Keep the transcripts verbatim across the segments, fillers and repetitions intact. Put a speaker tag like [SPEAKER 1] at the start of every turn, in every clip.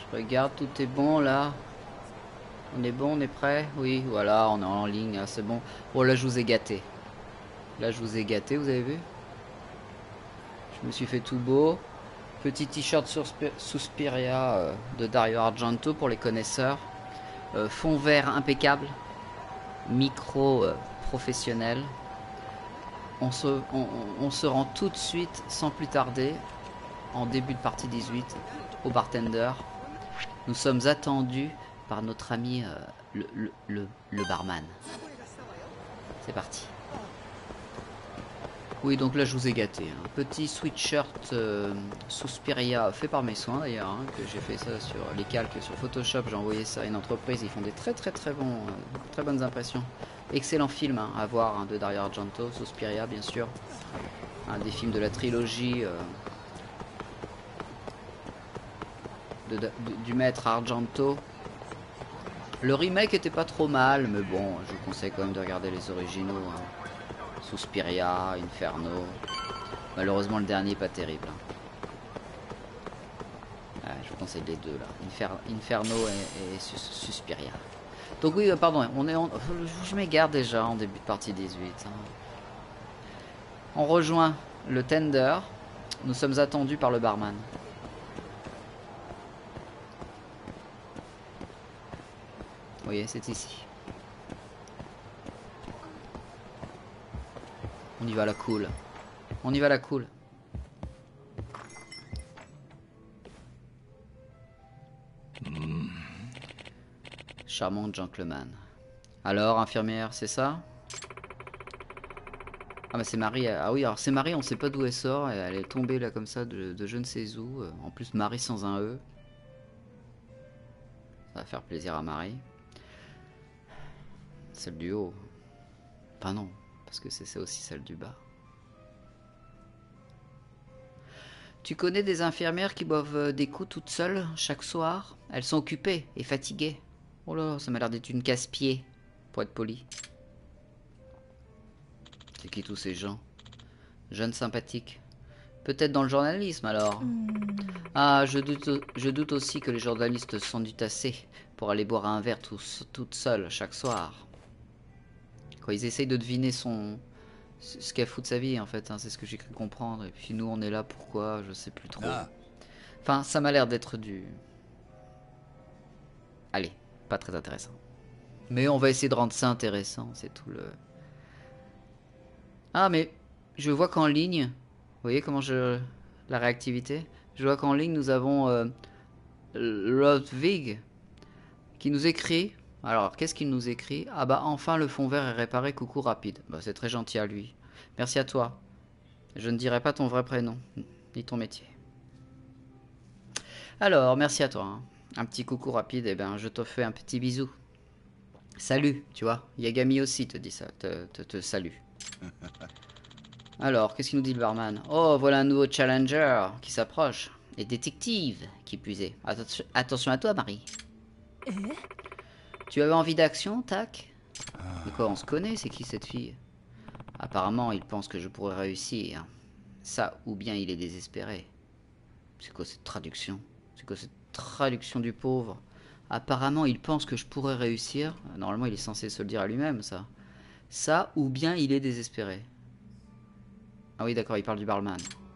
[SPEAKER 1] Je regarde, tout est bon là. On est bon, on est prêt? Oui, voilà, on est en ligne, hein, c'est bon. Oh là, je vous ai gâté. Là, je vous ai gâté, vous avez vu? Je me suis fait tout beau. Petit t-shirt Suspiria euh, de Dario Argento pour les connaisseurs. Euh, fond vert impeccable. Micro euh, professionnel. On se, on, on se rend tout de suite, sans plus tarder, en début de partie dix-huit, au bartender. Nous sommes attendus par notre ami euh, le, le, le, le barman. C'est parti. Oui, donc là je vous ai gâté. Un petit sweatshirt euh, Suspiria fait par mes soins d'ailleurs, hein, que j'ai fait ça sur les calques sur Photoshop. J'ai envoyé ça à une entreprise. Ils font des très très très bons, euh, très bonnes impressions. Excellent film hein, à voir hein, de Dario Argento, Suspiria bien sûr. Un des films de la trilogie euh, de, de, du maître Argento. Le remake était pas trop mal, mais bon, je vous conseille quand même de regarder les originaux. Hein. Suspiria, Inferno. Malheureusement, le dernier est pas terrible. Ah, je vous conseille les deux là. Infer Inferno et, et Sus Suspiria. Donc oui, euh, pardon, on est en... je m'égare déjà en début de partie dix-huit. Hein. On rejoint le tender. Nous sommes attendus par le barman. Vous voyez, c'est ici. On y va à la cool. On y va à la cool. Mmh. Charmant gentleman. Alors, infirmière, c'est ça? Ah bah c'est Marie. Ah oui, alors c'est Marie, on sait pas d'où elle sort. Elle est tombée là comme ça de, de je ne sais où. En plus, Marie sans un E. Ça va faire plaisir à Marie. Celle du haut. Enfin non. Parce que c'est aussi celle du bas. Tu connais des infirmières qui boivent des coups toutes seules chaque soir? Elles sont occupées et fatiguées. Oh là, ça m'a l'air d'être une casse-pied, pour être poli. C'est qui tous ces gens? Jeunes sympathiques. Peut-être dans le journalisme alors. Ah, je doute, je doute aussi que les journalistes s'en doutent assez pour aller boire un verre tous, toutes seules chaque soir. Quand ils essayent de deviner son... ce qu'elle fout de sa vie en fait, hein, c'est ce que j'ai cru comprendre. Et puis nous on est là pourquoi, je sais plus trop. Ah. Enfin, ça m'a l'air d'être du... Allez, pas très intéressant. Mais on va essayer de rendre ça intéressant, c'est tout le... Ah mais, je vois qu'en ligne, vous voyez comment je... la réactivité? Je vois qu'en ligne nous avons euh, Ludwig qui nous écrit... Alors, qu'est-ce qu'il nous écrit? Ah bah enfin le fond vert est réparé, coucou rapide. Bah c'est très gentil à lui. Merci à toi. Je ne dirai pas ton vrai prénom, ni ton métier. Alors, merci à toi. Hein. Un petit coucou rapide, et eh ben je te fais un petit bisou. Salut, tu vois. Yagami aussi te dit ça, te, te, te salue. Alors, qu'est-ce qu'il nous dit le barman? Oh, voilà un nouveau challenger qui s'approche. Et détective, qui plus est. Attention, attention à toi, Marie. Euh Tu avais envie d'action, tac? De quoi on se connaît, c'est qui cette fille? Apparemment, il pense que je pourrais réussir. Ça, ou bien il est désespéré. C'est quoi cette traduction? C'est quoi cette traduction du pauvre? Apparemment, il pense que je pourrais réussir. Normalement, il est censé se le dire à lui-même, ça. Ça, ou bien il est désespéré. Ah oui, d'accord, il parle du barman.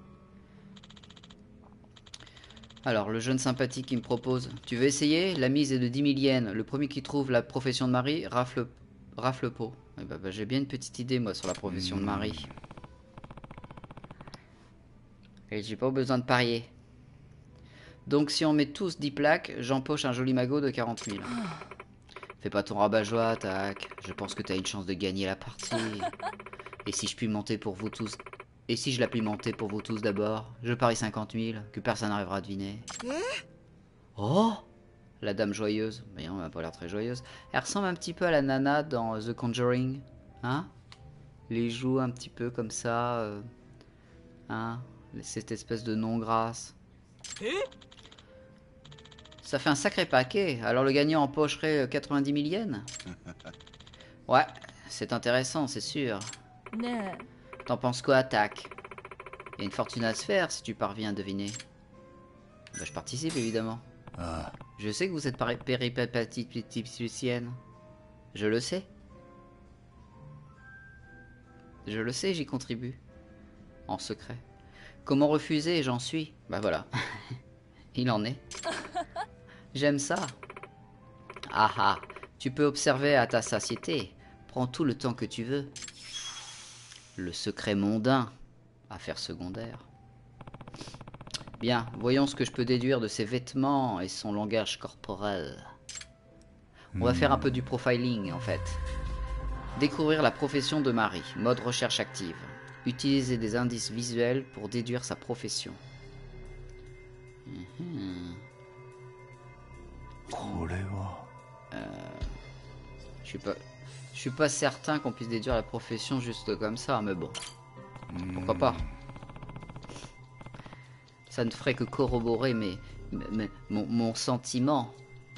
[SPEAKER 1] Alors, le jeune sympathique qui me propose... Tu veux essayer? La mise est de dix mille yens. Le premier qui trouve la profession de Marie rafle, rafle pot. Eh ben, bah, j'ai bien une petite idée, moi, sur la profession mmh. de Marie. Et j'ai pas besoin de parier. Donc, si on met tous dix plaques, j'empoche un joli magot de quarante mille. Fais pas ton rabat-joie, tac. Je pense que t'as une chance de gagner la partie. Et si je puis monter pour vous tous... Et si je la puis monter pour vous tous d'abord? Je parie cinquante mille, que personne n'arrivera à deviner. Oh! La dame joyeuse. Mais non, elle n'a pas l'air très joyeuse. Elle ressemble un petit peu à la nana dans The Conjuring. Hein? Les joues un petit peu comme ça. Euh... Hein? Cette espèce de non-grâce. Ça fait un sacré paquet. Alors le gagnant empocherait quatre-vingt-dix mille yens? Ouais, c'est intéressant, c'est sûr. T'en penses quoi, Tac? Il y a une fortune à se faire si tu parviens à deviner. Bah, je participe, évidemment. Ah. Je sais que vous êtes péripatéticienne. Je le sais. Je le sais, j'y contribue. En secret. Comment refuser, j'en suis. Bah voilà. Il en est. J'aime ça. Ah ah. Tu peux observer à ta satiété. Prends tout le temps que tu veux. Le secret mondain. Affaire secondaire. Bien, voyons ce que je peux déduire de ses vêtements et son langage corporel. On va faire un peu du profiling en fait. Découvrir la profession de Marie. Mode recherche active. Utiliser des indices visuels pour déduire sa profession. Mmh. Euh, je suis pas, je suis pas certain qu'on puisse déduire la profession juste comme ça, mais bon, pourquoi pas. Ça ne ferait que corroborer mes, mes, mon, mon sentiment,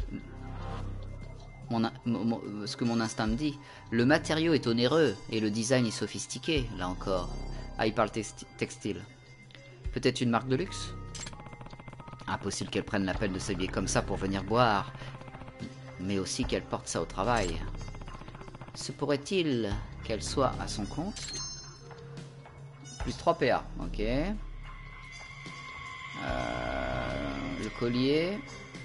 [SPEAKER 1] mon, mon, ce que mon instinct me dit. Le matériau est onéreux et le design est sophistiqué, là encore. Ah, il parle textile. Peut-être une marque de luxe? Impossible qu'elle prenne la peine de s'habiller comme ça pour venir boire, mais aussi qu'elle porte ça au travail. Se pourrait-il qu'elle soit à son compte? Plus trois P A, ok. Euh, le collier.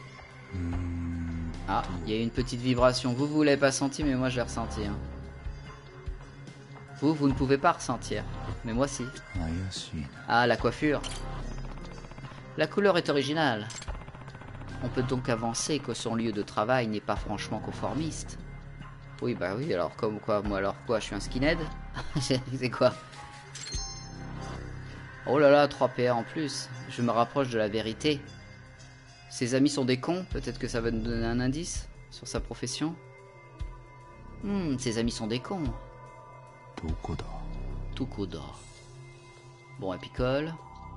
[SPEAKER 1] Ah, il y a une petite vibration. Vous, vous l'avez pas senti, mais moi je l'ai ressenti. Hein. Vous, vous ne pouvez pas ressentir, mais moi si. Ah, la coiffure. La couleur est originale. On peut donc avancer que son lieu de travail n'est pas franchement conformiste. Oui, bah oui, alors comme quoi, moi alors quoi, je suis un skinhead? C'est quoi? Oh là là, trois P A en plus. Je me rapproche de la vérité. Ses amis sont des cons, peut-être que ça va nous donner un indice sur sa profession. Hmm, ses amis sont des cons. Tukuda. Tukuda. Bon, elle picole.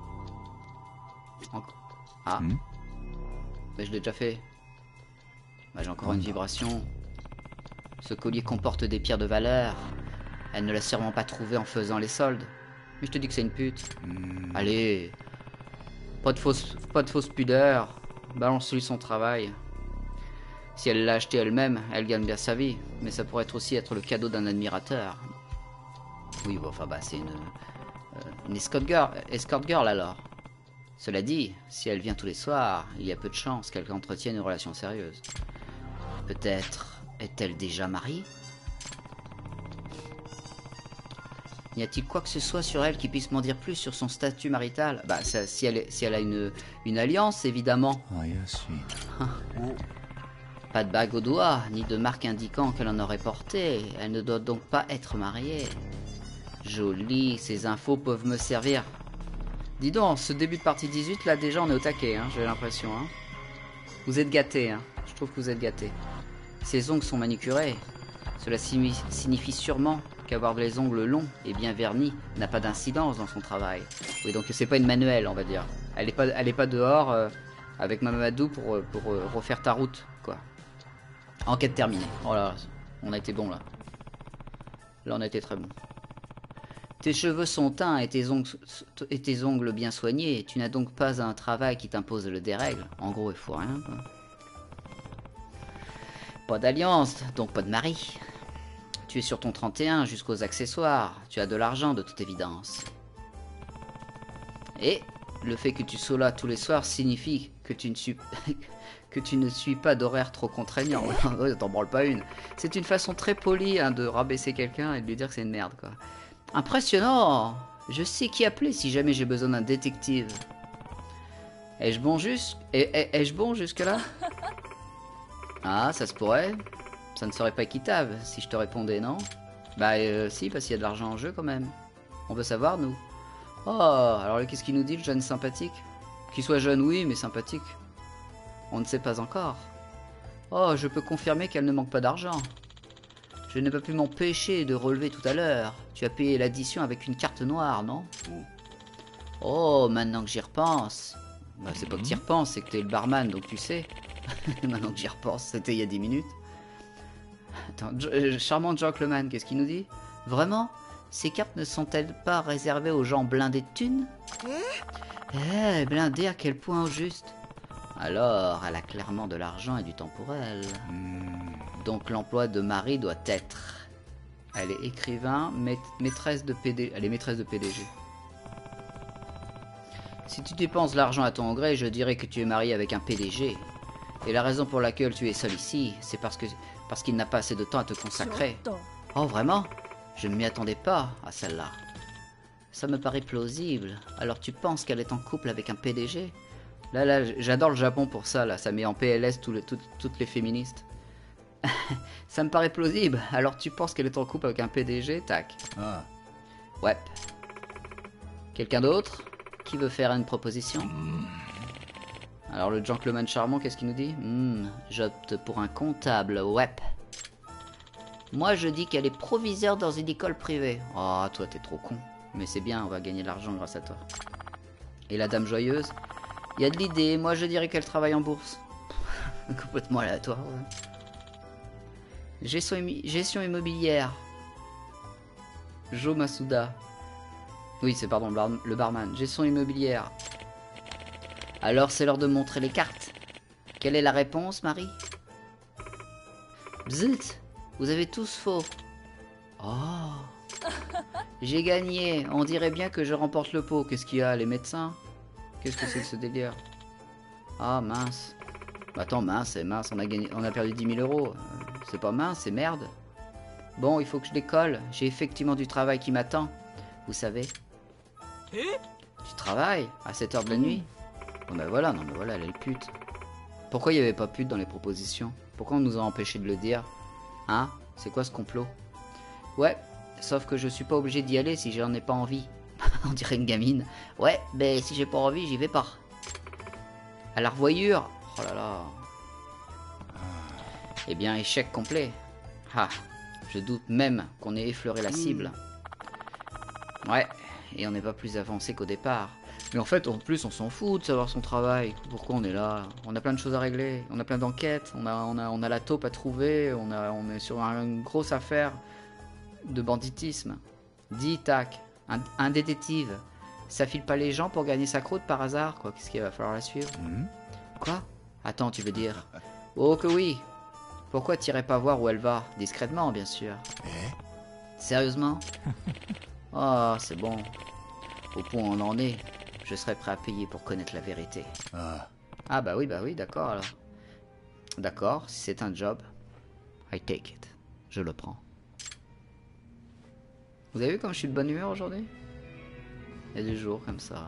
[SPEAKER 1] Enc ah. Hmm. Mais je l'ai déjà fait. Bah, j'ai encore une vibration. Ce collier comporte des pierres de valeur. Elle ne l'a sûrement pas trouvé en faisant les soldes. Mais je te dis que c'est une pute. Hmm. Allez. Pas de fausse, pas de fausse pudeur. Balance-lui son travail. Si elle l'a acheté elle-même, elle gagne bien sa vie. Mais ça pourrait être aussi être le cadeau d'un admirateur. Oui, bon, enfin, bah, c'est une, euh, une escort girl, escort girl alors. Cela dit, si elle vient tous les soirs, il y a peu de chances qu'elle entretienne une relation sérieuse. Peut-être est-elle déjà mariée? Y a-t-il quoi que ce soit sur elle qui puisse m'en dire plus sur son statut marital? Bah, ça, si, elle est, si elle a une, une alliance, évidemment. Pas de bague au doigt, ni de marque indiquant qu'elle en aurait porté. Elle ne doit donc pas être mariée. Joli, ces infos peuvent me servir. Dis donc, ce début de partie dix-huit, là, déjà, on est au taquet, hein, j'ai l'impression. Hein. Vous êtes gâtés, hein. Je trouve que vous êtes gâtés. Ses ongles sont manucurés. Cela signifie sûrement qu'avoir les ongles longs et bien vernis n'a pas d'incidence dans son travail. Oui, donc c'est pas une manuelle, on va dire. Elle est pas, elle est pas dehors euh, avec Mamadou pour, pour euh, refaire ta route, quoi. Enquête terminée. Oh là, on a été bon, là. Là, on a été très bon. Tes cheveux sont teints et tes ongles, et tes ongles bien soignés. Tu n'as donc pas un travail qui t'impose le dérègle. En gros, il faut rien, quoi. Pas d'alliance, donc pas de mari. Tu es sur ton trente et un jusqu'aux accessoires. Tu as de l'argent de toute évidence. Et le fait que tu sois là tous les soirs signifie que tu ne suis, que tu ne suis pas d'horaire trop contraignant. T'en branles pas une. C'est une façon très polie hein, de rabaisser quelqu'un et de lui dire que c'est une merde, quoi. Impressionnant. Je sais qui appeler si jamais j'ai besoin d'un détective. Ai-je bon jusque... Ai-je bon jusque-là? Ah, ça se pourrait. Ça ne serait pas équitable si je te répondais, non? Bah, euh, si, parce qu'il y a de l'argent en jeu quand même. On veut savoir, nous. Oh, alors qu'est-ce qu'il nous dit, le jeune sympathique? Qu'il soit jeune, oui, mais sympathique. On ne sait pas encore. Oh, je peux confirmer qu'elle ne manque pas d'argent. Je n'ai pas pu m'empêcher de relever tout à l'heure. Tu as payé l'addition avec une carte noire, non? Oh, maintenant que j'y repense. Bah, c'est pas que tu y repenses, c'est que t'es le barman, donc tu sais. Maintenant que j'y repense, c'était il y a dix minutes. Attends, euh, charmant gentleman, qu'est-ce qu'il nous dit? Vraiment? Ces cartes ne sont-elles pas réservées aux gens blindés de thunes? Eh, blindés à quel point au juste? Alors, elle a clairement de l'argent et du temps pour elle.
[SPEAKER 2] Hmm.
[SPEAKER 1] Donc l'emploi de Marie doit être... Elle est écrivain, maît- maîtresse de P D... Elle est maîtresse de P D G. Si tu dépenses l'argent à ton gré, je dirais que tu es marié avec un P D G. Et la raison pour laquelle tu es seul ici, c'est parce que parce qu'il n'a pas assez de temps à te consacrer. Oh, vraiment? Je ne m'y attendais pas à celle-là. Ça me paraît plausible. Alors tu penses qu'elle est en couple avec un P D G? Là, là, j'adore le Japon pour ça, là. Ça met en P L S tout le, tout, toutes les féministes. Ça me paraît plausible. Alors tu penses qu'elle est en couple avec un P D G? Tac.
[SPEAKER 2] Ah.
[SPEAKER 1] Ouais. Quelqu'un d'autre qui veut faire une proposition? Alors le gentleman charmant, qu'est-ce qu'il nous dit? hmm, J'opte pour un comptable, ouais. Moi je dis qu'elle est proviseure dans une école privée. Oh, toi t'es trop con. Mais c'est bien, on va gagner de l'argent grâce à toi. Et la dame joyeuse? Il y a de l'idée, moi je dirais qu'elle travaille en bourse. Complètement aléatoire. Ouais. Gestion, gestion immobilière. Jo Masuda. Oui, c'est pardon, le, bar le barman. Gestion immobilière. Alors c'est l'heure de montrer les cartes. Quelle est la réponse, Marie? Bzut, vous avez tous faux. Oh, j'ai gagné. On dirait bien que je remporte le pot. Qu'est-ce qu'il y a, les médecins? Qu'est-ce que c'est que ce délire? Ah, mince. Attends, mince, c'est mince. On a, gagné, on a perdu dix mille euros. C'est pas mince, c'est merde. Bon, il faut que je décolle. J'ai effectivement du travail qui m'attend. Vous savez. Tu travailles à cette heure de la nuit? Bon ben voilà, non mais voilà, elle est pute. Pourquoi il n'y avait pas pute dans les propositions? Pourquoi on nous a empêché de le dire? Hein? C'est quoi ce complot? Ouais, sauf que je suis pas obligé d'y aller si j'en ai pas envie. On dirait une gamine. Ouais, ben si j'ai pas envie, j'y vais pas. À la revoyure. Oh là là. Eh bien, échec complet. Ah, je doute même qu'on ait effleuré la cible. Ouais, et on n'est pas plus avancé qu'au départ. Mais en fait, en plus, on s'en fout de savoir son travail. Pourquoi on est là? On a plein de choses à régler. On a plein d'enquêtes. On a, on, a, on a la taupe à trouver. On, a, on est sur un, une grosse affaire de banditisme. Dis, tac. Un, un détective. Ça file pas les gens pour gagner sa croûte par hasard, quoi. Qu'est-ce qu'il va falloir la suivre? mmh. Quoi? Attends, tu veux dire? Oh que oui. Pourquoi t'irais pas voir où elle va? Discrètement, bien sûr. Eh? Sérieusement? Oh, c'est bon. Au point où on en est, je serais prêt à payer pour connaître la vérité. Ah, ah bah oui, bah oui, d'accord alors. D'accord, si c'est un job, I take it. Je le prends. Vous avez vu comme je suis de bonne humeur aujourd'hui? Il y a des jours comme ça.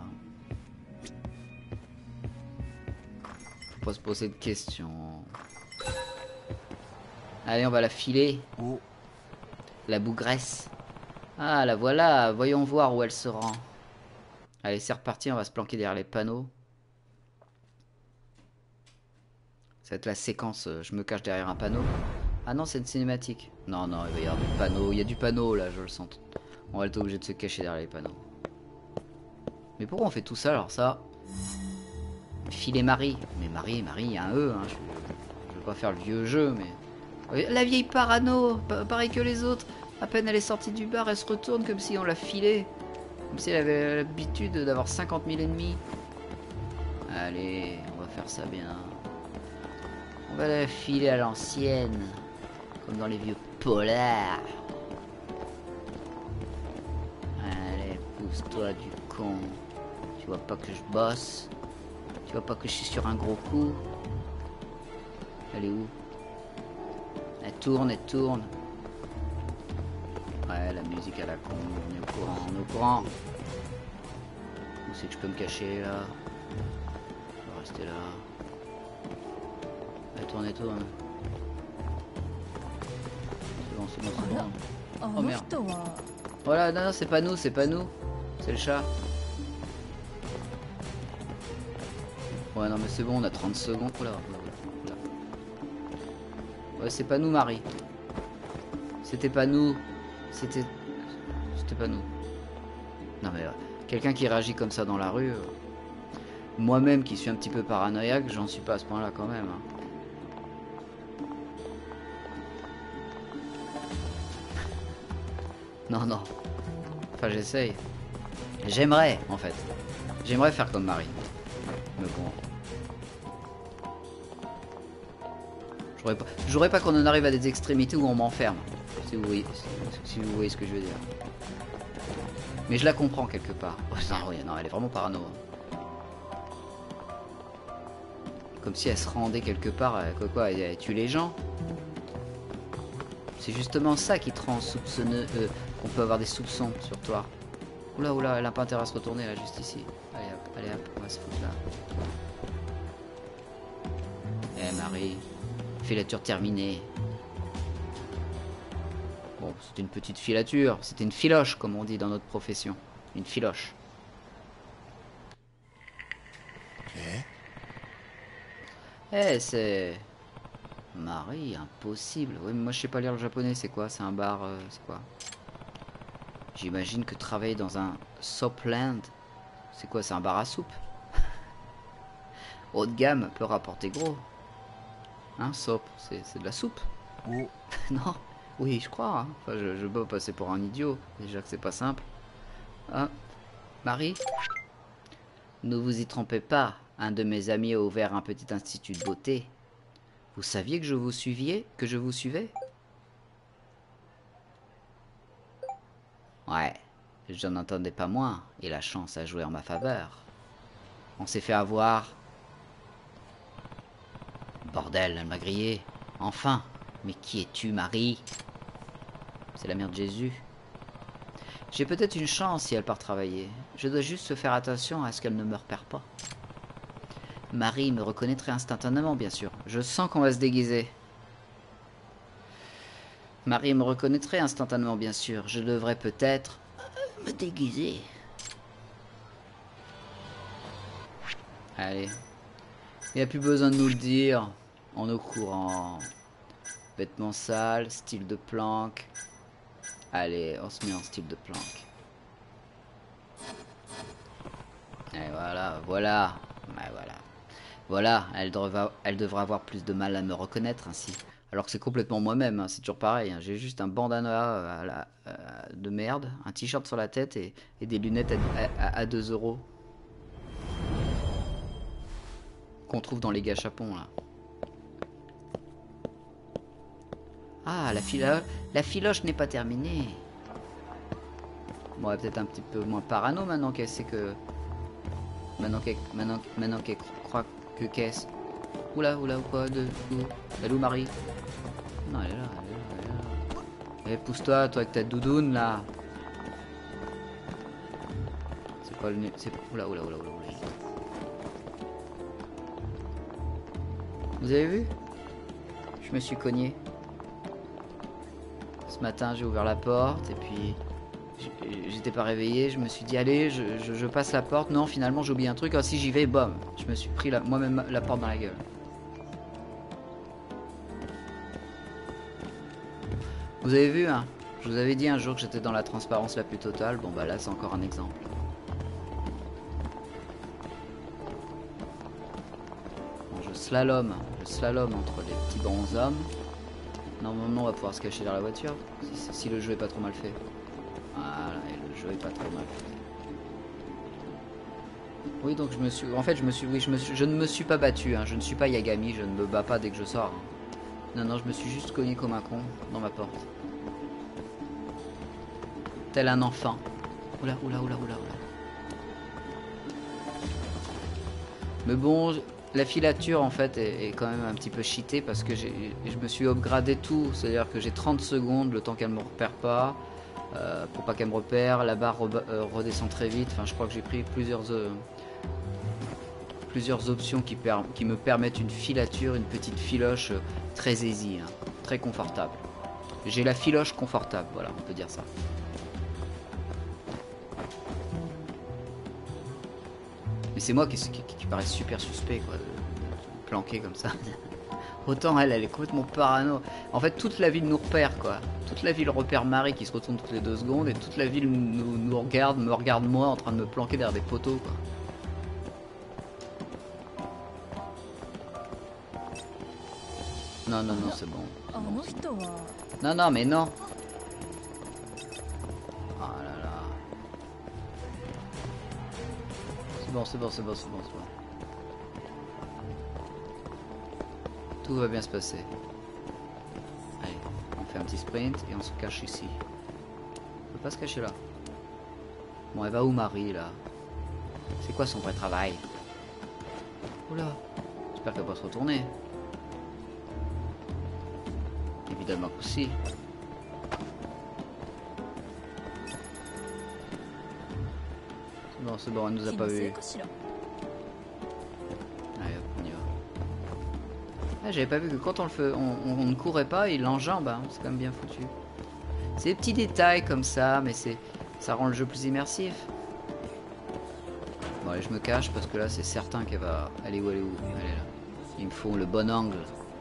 [SPEAKER 1] Faut pas se poser de questions. Allez, on va la filer. Oh. La bougresse. Ah, la voilà. Voyons voir où elle se rend. Allez, c'est reparti. On va se planquer derrière les panneaux. Ça va être la séquence. Je me cache derrière un panneau. Ah non, c'est une cinématique. Non, non, il va y avoir du panneau. Il y a du panneau là, je le sens. On va être obligé de se cacher derrière les panneaux. Mais pourquoi on fait tout ça alors ça? Filer Marie. Mais Marie, Marie, il y a un E. Hein. Je, je veux pas faire le vieux jeu, mais... La vieille parano, pareil que les autres. À peine elle est sortie du bar, elle se retourne comme si on l'a filée. Comme si elle avait l'habitude d'avoir cinquante mille ennemis. Allez, on va faire ça bien. On va la filer à l'ancienne. Comme dans les vieux polars. Allez, pousse-toi du con. Tu vois pas que je bosse? Tu vois pas que je suis sur un gros coup? Elle est où? Elle tourne, elle tourne. Ouais, la musique à la con, on est au courant, on est au courant. Où c'est que je peux me cacher là? Je vais rester là. Elle tourne, elle tourne. C'est bon, c'est bon, c'est bon. Oh merde. Voilà, non, non, c'est pas nous, c'est pas nous. C'est le chat. Ouais, non, mais c'est bon, on a trente secondes. Oula, oula. Ouais, c'est pas nous, Marie. C'était pas nous. C'était... C'était pas nous. Non, mais euh, quelqu'un qui réagit comme ça dans la rue... Euh... Moi-même, qui suis un petit peu paranoïaque, j'en suis pas à ce point-là quand même. Hein. Non, non. Enfin, j'essaye. J'aimerais, en fait. J'aimerais faire comme Marie. Mais bon... voudrais pas, je voudrais pas qu'on en arrive à des extrémités où on m'enferme. Si vous voyez, si vous voyez ce que je veux dire. Mais je la comprends quelque part. Oh, non, oui, non, elle est vraiment parano. Comme si elle se rendait quelque part, quoi, quoi, elle tue les gens. C'est justement ça qui te rend soupçonneux, euh, qu'on peut avoir des soupçons sur toi. Oula, oula, elle a pas intérêt à se retourner là, juste ici. Allez hop, allez hop, on va se foutre là. Eh Marie, filature terminée. Bon, c'est une petite filature, c'était une filoche comme on dit dans notre profession. Une filoche. Eh, c'est... Marie, impossible. Oui, mais moi je sais pas lire le japonais, c'est quoi? C'est un bar, euh, c'est quoi? J'imagine que travailler dans un Soapland, c'est quoi? C'est un bar à soupe. Haut de gamme peut rapporter gros. Hein, soap, c'est de la soupe. Oh. Non, oui, je crois. Hein. Enfin, je, je peux passer pour un idiot. Déjà que c'est pas simple. Hein, Marie? Ne vous y trompez pas. Un de mes amis a ouvert un petit institut de beauté. Vous saviez que je vous suiviez, que je vous suivais? Ouais, j'en entendais pas moins, et la chance a joué en ma faveur. On s'est fait avoir. Bordel, elle m'a grillé. Enfin, mais qui es-tu, Marie? C'est la mère de Jésus. J'ai peut-être une chance si elle part travailler. Je dois juste faire attention à ce qu'elle ne me repère pas. Marie me reconnaîtrait instantanément, bien sûr. Je sens qu'on va se déguiser. Marie me reconnaîtrait instantanément, bien sûr. Je devrais peut-être me déguiser. Allez. Il n'y a plus besoin de nous le dire. En au courant. Vêtements sales, style de planque. Allez, on se met en style de planque. Et voilà, voilà. Ouais, voilà. Voilà, elle devra, elle devra avoir plus de mal à me reconnaître ainsi. Alors que c'est complètement moi-même, hein, c'est toujours pareil. Hein. J'ai juste un bandana à la, à, de merde, un t-shirt sur la tête et, et des lunettes à, à, à deux euros. Qu'on trouve dans les gâchapons là. Ah, la, filo la filoche n'est pas terminée. Bon, elle est peut-être un petit peu moins parano maintenant qu'elle sait que... Maintenant qu'elle maintenant, maintenant qu'elle croit que qu'est-ce... Oula, oula, ou quoi de... Où elle est où, Marie? Non, elle est là, elle est là, elle est là. Eh, pousse-toi, toi, avec ta doudoune, là. C'est quoi le... C'est... Oula, oula, oula, oula, oula. Vous avez vu? Je me suis cogné. Ce matin, j'ai ouvert la porte, et puis... J'étais pas réveillé, je me suis dit allez, je, je, je passe la porte. Non, finalement j'ai oublié un truc. Ah, si j'y vais, bam, je me suis pris moi-même la porte dans la gueule. Vous avez vu, hein? Je vous avais dit un jour que j'étais dans la transparence la plus totale. Bon bah là c'est encore un exemple. Bon, je slalom, je slalom entre les petits bonshommes. Normalement on va pouvoir se cacher dans la voiture si, si le jeu est pas trop mal fait. Voilà, et le jeu est pas très mal fait. Oui, donc je me suis... En fait, je me suis... Oui, je, me suis... je ne me suis pas battu, hein. Je ne suis pas Yagami, je ne me bats pas dès que je sors. Non, non, je me suis juste cogné comme un con dans ma porte. Tel un enfant. Oula, oula, oula, oula, oula. Mais bon, la filature, en fait, est, est quand même un petit peu cheatée parce que je me suis upgradé tout. C'est-à-dire que j'ai trente secondes, le temps qu'elle me repère pas. Euh, pour pas qu'elle me repère, la barre re euh, redescend très vite. Enfin, je crois que j'ai pris plusieurs euh, plusieurs options qui, per qui me permettent une filature, une petite filoche euh, très easy, hein, très confortable. J'ai la filoche confortable, voilà, on peut dire ça. Mais c'est moi qui, qui, qui paraît super suspect, quoi, de, de planquer comme ça. Autant elle, elle est complètement parano. En fait, toute la ville nous repère, quoi. Toute la ville repère Marie qui se retourne toutes les deux secondes et toute la ville nous, nous regarde, me regarde moi en train de me planquer derrière des poteaux, quoi. Non, non, non, c'est bon. bon. Non, non, mais non. Oh là là. C'est bon, c'est bon, c'est bon, c'est bon, c'est bon. Tout va bien se passer. fait un petit sprint et on se cache ici. On peut pas se cacher là. Bon, elle va où Marie là? C'est quoi son vrai travail? Oula, j'espère qu'elle va se retourner. Évidemment que si. Non, c'est bon, elle nous a pas vu. Allez hop, on y va. Ah, j'avais pas vu que quand on le fait, on, on, on ne courait pas, il l'enjambe, hein. C'est quand même bien foutu. C'est des petits détails comme ça, mais c'est, ça rend le jeu plus immersif. Bon allez, je me cache parce que là c'est certain qu'elle va... Elle est où, elle est où? Elle est là. Il me faut le bon angle.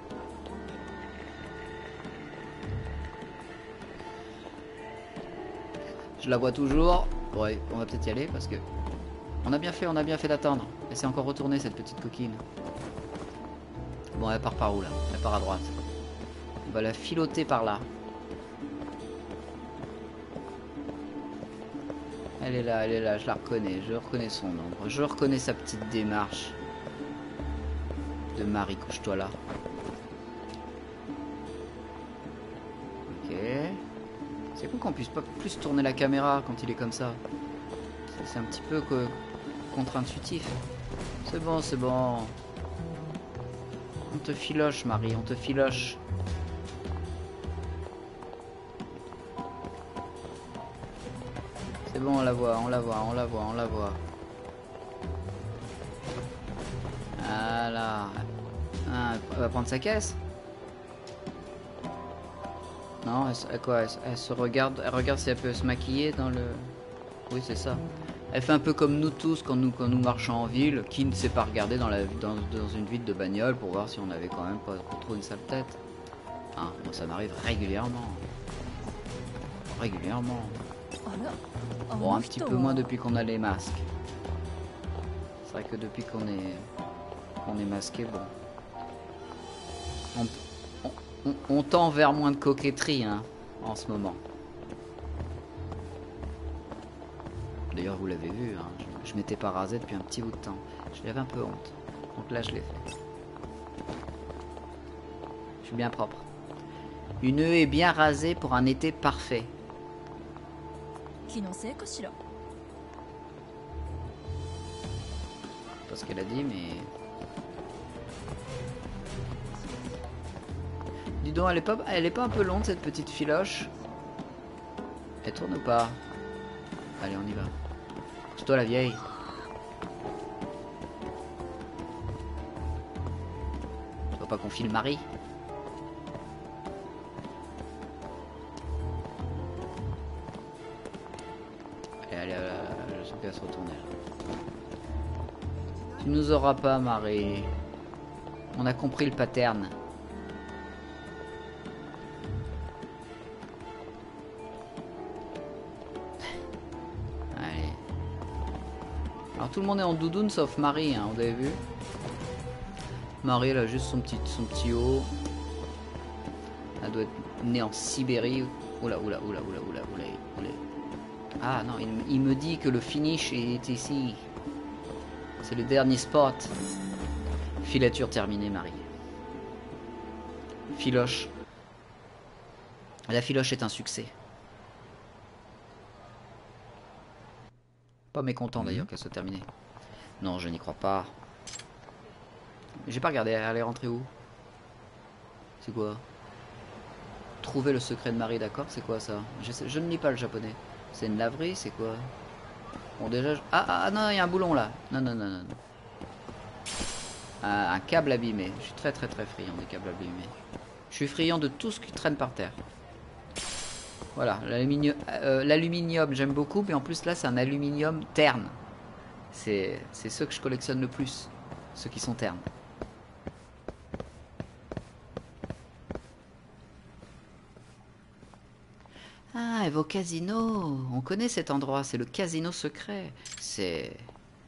[SPEAKER 1] Je la vois toujours. Ouais, on va peut-être y aller parce que... On a bien fait, on a bien fait d'attendre. Elle s'est encore retournée cette petite coquine. Bon, elle part par où là? Elle part à droite. On va la filoter par là. Elle est là, elle est là, je la reconnais. Je reconnais son ombre. Je reconnais sa petite démarche. De Marie, couche-toi là. Ok. C'est cool qu'on puisse pas plus tourner la caméra quand il est comme ça. C'est un petit peu que... contre-intuitif. C'est bon, c'est bon. On te filoche, Marie, on te filoche. C'est bon, on la voit, on la voit, on la voit, on la voit. Voilà. Ah, elle va prendre sa caisse. Non, elle, elle, quoi, elle, elle se regarde, elle regarde si elle peut se maquiller dans le... Oui, c'est ça. Elle fait un peu comme nous tous quand nous, quand nous marchons en ville, qui ne sait pas regarder dans, la, dans, dans une vitre de bagnole pour voir si on avait quand même pas trop une sale tête. Ah, moi ça m'arrive régulièrement. Régulièrement. Bon, un petit peu moins depuis qu'on a les masques. C'est vrai que depuis qu'on est, qu'on est masqué, bon. On, on, on, on tend vers moins de coquetterie, hein, en ce moment. D'ailleurs, vous l'avez vu, hein, je, je m'étais pas rasé depuis un petit bout de temps. J'avais un peu honte. Donc là, je l'ai fait. Je suis bien propre. Une œuf est bien rasée pour un été parfait. Pas ce qu'elle a dit, mais... Dis donc, elle est pas, elle est pas un peu longue, cette petite filoche? Elle tourne ou pas? Allez, on y va. C'est toi la vieille. Tu vois pas qu'on file Marie? Allez, allez, allez, je sais qu'elle va se retourner. Tu nous auras pas, Marie. On a compris le pattern. Allez. Alors tout le monde est en doudoune sauf Marie, hein, vous avez vu? Marie, elle a juste son petit, son petit haut. Elle doit être née en Sibérie. Oula, oula, oula, oula, oula, oula, oula. Ah non, il, il me dit que le finish est ici. C'est le dernier spot. Filature terminée, Marie. Filoche. La filoche est un succès. Pas mécontent mmh. d'ailleurs qu'elle soit terminée. Non, je n'y crois pas. J'ai pas regardé, elle est rentrée où? C'est quoi? Trouver le secret de Marie, d'accord? C'est quoi ça? je, sais, je ne lis pas le japonais. C'est une laverie, c'est quoi? Bon déjà... Je... Ah, ah, ah non, il y a un boulon là. Non, non, non, non. non. Un, un câble abîmé. Je suis très très très friand des câbles abîmés. Je suis friand de tout ce qui traîne par terre. Voilà, l'aluminium, euh, j'aime beaucoup, mais en plus là c'est un aluminium terne. C'est ceux que je collectionne le plus, ceux qui sont ternes. Ah, elle va au casino. On connaît cet endroit, c'est le casino secret. C'est...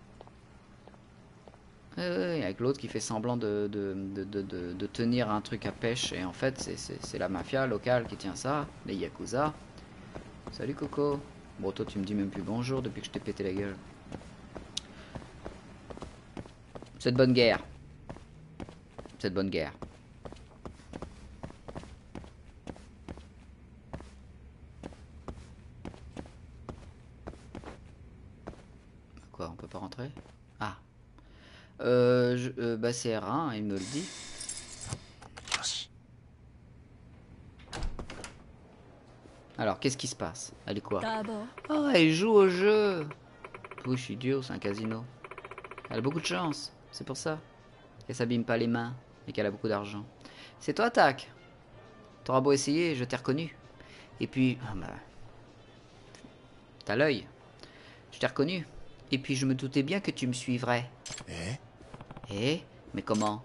[SPEAKER 1] Oui, oui, avec l'autre qui fait semblant de, de, de, de, de, de tenir un truc à pêche. Et en fait, c'est la mafia locale qui tient ça, les Yakuza. Salut Coco. Bon, toi, tu me dis même plus bonjour depuis que je t'ai pété la gueule. C'est de bonne guerre. C'est de bonne guerre. bah c'est R un, il me le dit. Alors, qu'est-ce qui se passe? Elle est quoi? Oh, elle joue au jeu. Oui, je suis idiot, c'est un casino. Elle a beaucoup de chance, c'est pour ça. Elle s'abîme pas les mains et qu'elle a beaucoup d'argent. C'est toi, Tac. T'auras beau essayer, je t'ai reconnu. Et puis, ah bah, t'as l'œil. Je t'ai reconnu. Et puis, je me doutais bien que tu me suivrais.
[SPEAKER 2] Eh?
[SPEAKER 1] Eh? Mais comment?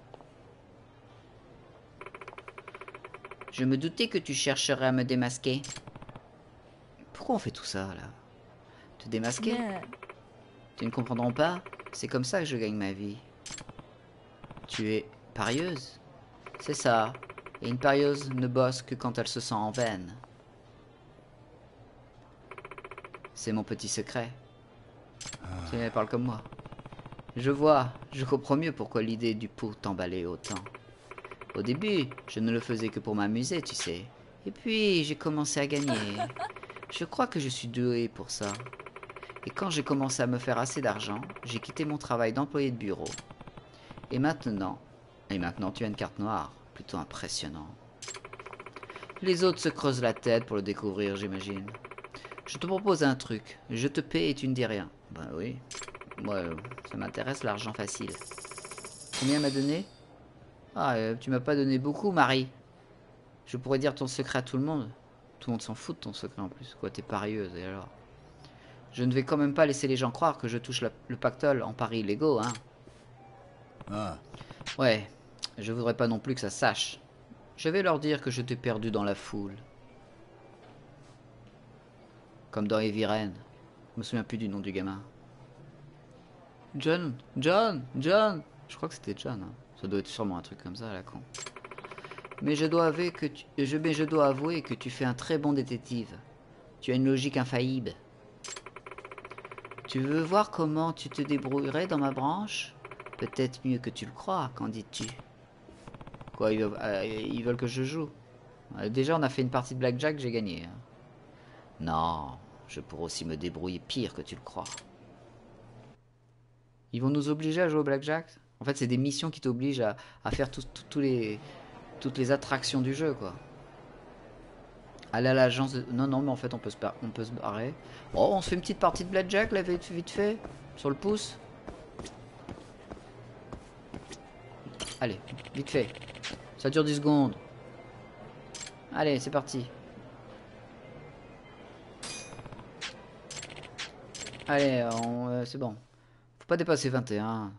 [SPEAKER 1] Je me doutais que tu chercherais à me démasquer. Pourquoi on fait tout ça, là? Te démasquer? Tu ne comprendront pas? C'est comme ça que je gagne ma vie. Tu es parieuse? C'est ça. Et une parieuse ne bosse que quand elle se sent en veine. C'est mon petit secret. Tiens, elle parle comme moi. Je vois, je comprends mieux pourquoi l'idée du pot t'emballait autant. Au début, je ne le faisais que pour m'amuser, tu sais. Et puis, j'ai commencé à gagner. Je crois que je suis doué pour ça. Et quand j'ai commencé à me faire assez d'argent, j'ai quitté mon travail d'employé de bureau. Et maintenant... Et maintenant, tu as une carte noire. Plutôt impressionnant. Les autres se creusent la tête pour le découvrir, j'imagine. Je te propose un truc. Je te paie et tu ne dis rien. Ben oui. Moi, euh, ça m'intéresse l'argent facile. Combien m'a donné? Ah, euh, tu m'as pas donné beaucoup, Marie. Je pourrais dire ton secret à tout le monde. Tout le monde s'en fout de ton secret en plus. Quoi, t'es parieuse, et alors? Je ne vais quand même pas laisser les gens croire que je touche la, le pactole en paris illégaux, hein.
[SPEAKER 2] Ah.
[SPEAKER 1] Ouais, je voudrais pas non plus que ça sache. Je vais leur dire que je t'ai perdu dans la foule. Comme dans Heavy Rain. Je me souviens plus du nom du gamin. John, John, John. Je crois que c'était John. Hein. Ça doit être sûrement un truc comme ça, à la con. Mais je dois avouer que tu, je, mais je dois avouer que tu fais un très bon détective. Tu as une logique infaillible. Tu veux voir comment tu te débrouillerais dans ma branche? Peut-être mieux que tu le crois, qu'en dis-tu? Quoi, ils veulent, euh, ils veulent que je joue? euh, Déjà, on a fait une partie de Blackjack, j'ai gagné. Hein. Non, je pourrais aussi me débrouiller pire que tu le crois. Ils vont nous obliger à jouer au Blackjack? En fait, c'est des missions qui t'obligent à, à faire tout, tout, tout les, toutes les attractions du jeu, quoi. Aller à l'agence de... Non, non, mais en fait, on peut se, on peut se barrer. Oh, on se fait une petite partie de Blackjack, là, vite, vite fait. Sur le pouce. Allez, vite fait. Ça dure dix secondes. Allez, c'est parti. Allez, euh, c'est bon. Faut pas dépasser vingt et un.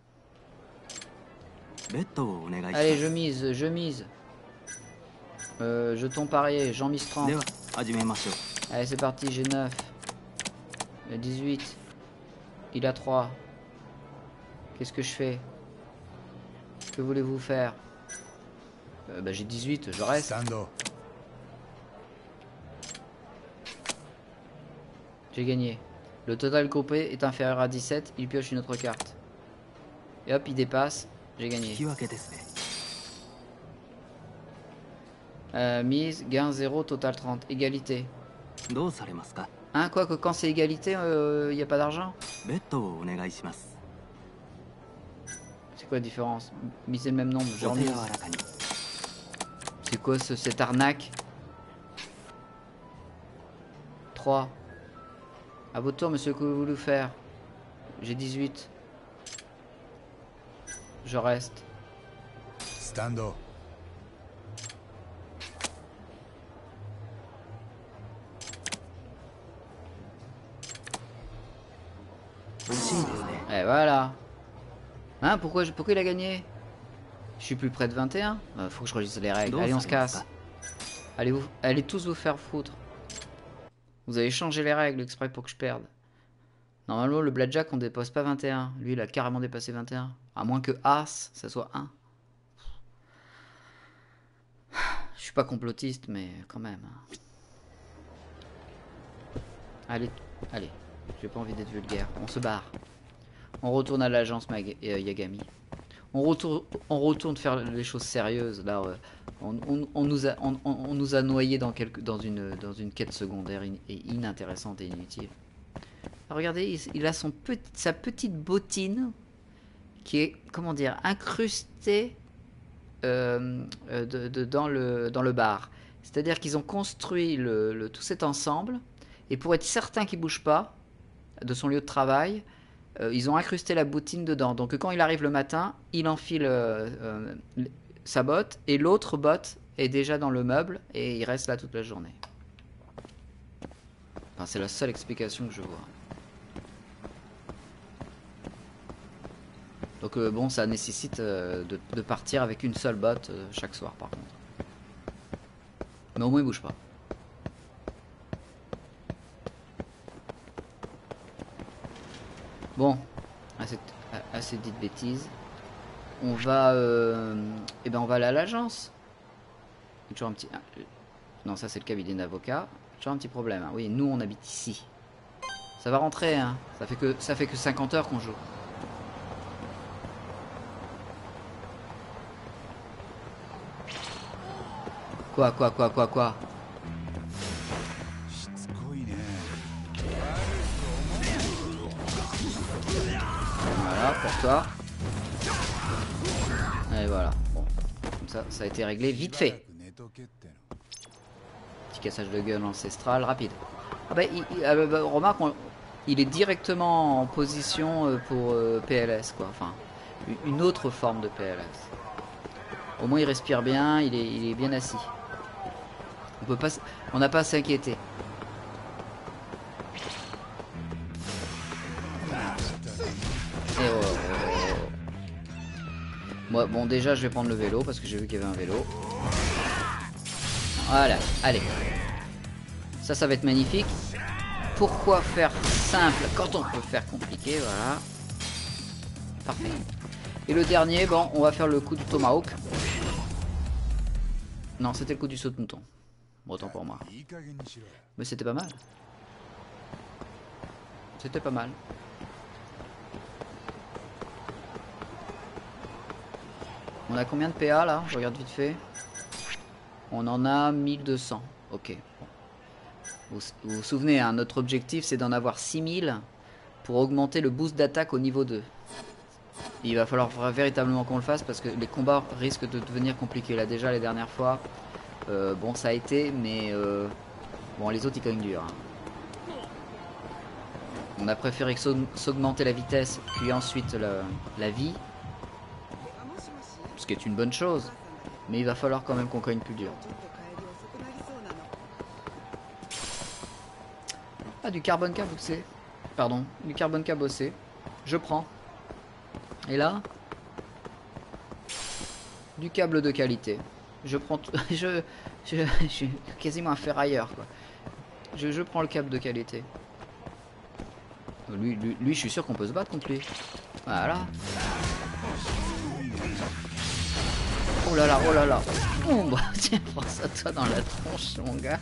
[SPEAKER 1] Allez, je mise, je mise. Euh, jeton parier, j'en mise trente. Allez, c'est parti, j'ai neuf. dix-huit. Il a trois. Qu'est-ce que je fais? Que voulez-vous faire? euh, Bah j'ai dix-huit, je reste. J'ai gagné. Le total groupé est inférieur à dix-sept, il pioche une autre carte. Et hop, il dépasse, j'ai gagné. Euh, mise, gain zéro, total trente. Égalité. Hein, quoi que quand c'est égalité, il euh, n'y a pas d'argent? C'est quoi la différence? Miser le même nombre, je remise. C'est quoi ce, cette arnaque? trois. À votre tour, monsieur, que vous voulez faire? J'ai dix-huit. Je reste.
[SPEAKER 2] Stando.
[SPEAKER 1] Et voilà. Hein, pourquoi, je, pourquoi il a gagné? Je suis plus près de vingt et un. euh, Faut que je relise les règles. Allez, on se casse. Allez, vous, allez tous vous faire foutre. Vous avez changé les règles exprès pour que je perde. Normalement, le Blackjack, on dépasse pas vingt et un. Lui, il a carrément dépassé vingt et un. À moins que As, ça soit un. Je suis pas complotiste, mais quand même. Allez, allez. J'ai pas envie d'être vulgaire. On se barre. On retourne à l'agence euh, Yagami. On retourne, on retourne faire les choses sérieuses. Là, euh, on, on, on, nous a, on, on nous a noyés dans, quelque, dans, une, dans une quête secondaire in, et inintéressante et inutile. Alors, regardez, il, il a son petit, sa petite bottine qui est, comment dire, incrusté euh, de, de, dans, le, dans le bar. C'est-à-dire qu'ils ont construit le, le, tout cet ensemble, et pour être certain qu'il ne bouge pas de son lieu de travail, euh, ils ont incrusté la bottine dedans. Donc quand il arrive le matin, il enfile euh, euh, sa botte, et l'autre botte est déjà dans le meuble, et il reste là toute la journée. Enfin, c'est la seule explication que je vois. Donc euh, bon, ça nécessite euh, de, de partir avec une seule botte euh, chaque soir par contre. Mais au moins il bouge pas. Bon, assez, assez dites bêtises. On va, euh, eh ben on va aller à l'agence. Toujours un petit. Non, ça c'est le cabinet d'avocat. Toujours un petit problème. Hein. Oui, nous on habite ici. Ça va rentrer. Hein. Ça fait que ça fait que cinquante heures qu'on joue. Quoi, quoi, quoi, quoi, quoi? Voilà, pour toi. Et voilà. Bon. Comme ça, ça a été réglé vite fait. Petit cassage de gueule ancestral, rapide. Ah bah, il, il, euh, bah, remarque, on, il est directement en position pour euh, P L S, quoi. Enfin, une autre forme de P L S. Au moins, il respire bien, il est, il est bien assis. On peut pas, on n'a pas à s'inquiéter. Et oh, oh, oh. Moi, bon, déjà, je vais prendre le vélo parce que j'ai vu qu'il y avait un vélo. Voilà, allez. Ça, ça va être magnifique. Pourquoi faire simple quand on peut faire compliqué, voilà. Parfait. Et le dernier, bon, on va faire le coup du tomahawk. Non, c'était le coup du saut de mouton. Bon, autant pour moi. Mais c'était pas mal. C'était pas mal. On a combien de P A là? Je regarde vite fait. On en a mille deux cents. Ok. Bon. Vous, vous vous souvenez, hein, notre objectif c'est d'en avoir six mille pour augmenter le boost d'attaque au niveau deux. Il va falloir véritablement qu'on le fasse parce que les combats risquent de devenir compliqués. Là déjà les dernières fois, euh, bon ça a été, mais euh, bon les autres ils cognent dur. Hein. On a préféré s'augmenter la vitesse puis ensuite la, la vie. Ce qui est une bonne chose. Mais il va falloir quand même qu'on cogne plus dur. Ah, du carbone cabossé. Pardon, du carbone cabossé. Je prends. Et là, du câble de qualité. Je prends tout. je, je, je suis quasiment un ferrailleur, quoi. Je, je prends le câble de qualité. Lui, lui, lui je suis sûr qu'on peut se battre contre lui. Voilà. Oh là là, oh là là. Oh bah tiens, pense à toi dans la tronche, mon gars.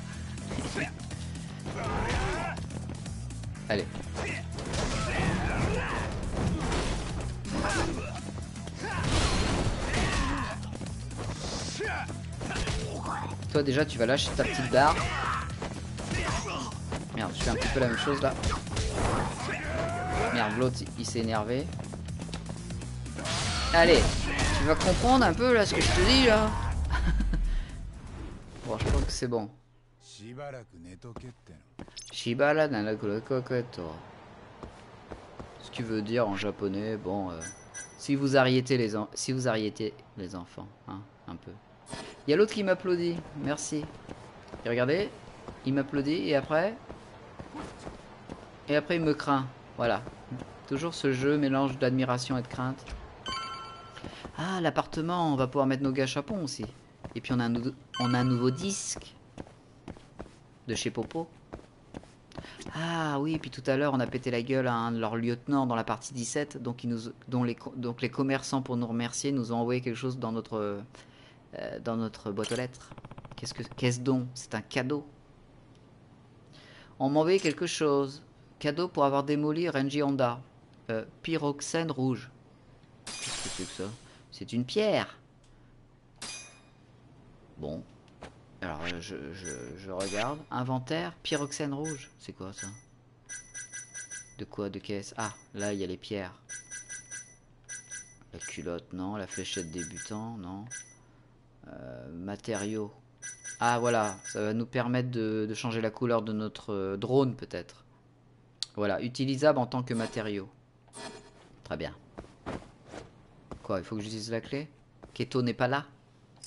[SPEAKER 1] Allez. Toi déjà tu vas lâcher ta petite barre. Merde, je fais un petit peu la même chose là. Merde, l'autre il, il s'est énervé. Allez, tu vas comprendre un peu là ce que je te dis là. Bon, je pense que c'est bon. Shibara nanakurokokoto. Ce qui veut dire en japonais, bon, euh, si vous arrêtez les en si vous arrêtez les enfants, hein, un peu. Il y a l'autre qui m'applaudit, merci. Et regardez, il m'applaudit et après, et après il me craint. Voilà, toujours ce jeu mélange d'admiration et de crainte. Ah, l'appartement, on va pouvoir mettre nos gâchapons aussi. Et puis on a un, on a un nouveau disque de chez Popo. Ah oui, et puis tout à l'heure on a pété la gueule à un de leurs lieutenants dans la partie dix-sept, donc, ils nous, dont les, donc les commerçants pour nous remercier nous ont envoyé quelque chose dans notre, euh, dans notre boîte aux lettres. Qu'est-ce que qu'est-ce donc? C'est un cadeau. On m'a envoyé quelque chose. Cadeau pour avoir démoli Renji Honda. Euh, pyroxène rouge. Qu'est-ce que c'est que ça? C'est une pierre. Bon. Alors je, je, je regarde. Inventaire, pyroxène rouge. C'est quoi ça? De quoi? De caisse? Ah, là il y a les pierres. La culotte, non. La fléchette débutant, non. Euh, matériaux. Ah voilà, ça va nous permettre de, de changer la couleur de notre euh, drone peut-être. Voilà, utilisable en tant que matériau. Très bien. Quoi, il faut que j'utilise la clé? Keto n'est pas là?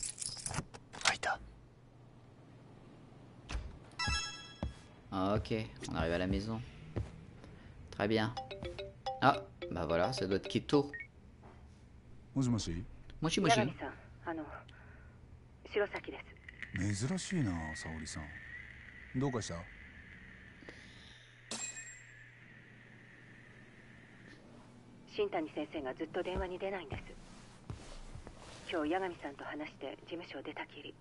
[SPEAKER 1] Ah, ok, on arrive à la maison. Très bien. Ah, bah voilà, ça doit être Keto.
[SPEAKER 2] もしもし。
[SPEAKER 1] もしもし。
[SPEAKER 3] 八神さん、あの白崎です。
[SPEAKER 2] 珍しいな、沙織さん。どうかした？
[SPEAKER 3] 新谷先生がずっと電話に出ないんです。今日八神さんと話して事務所を出たきり。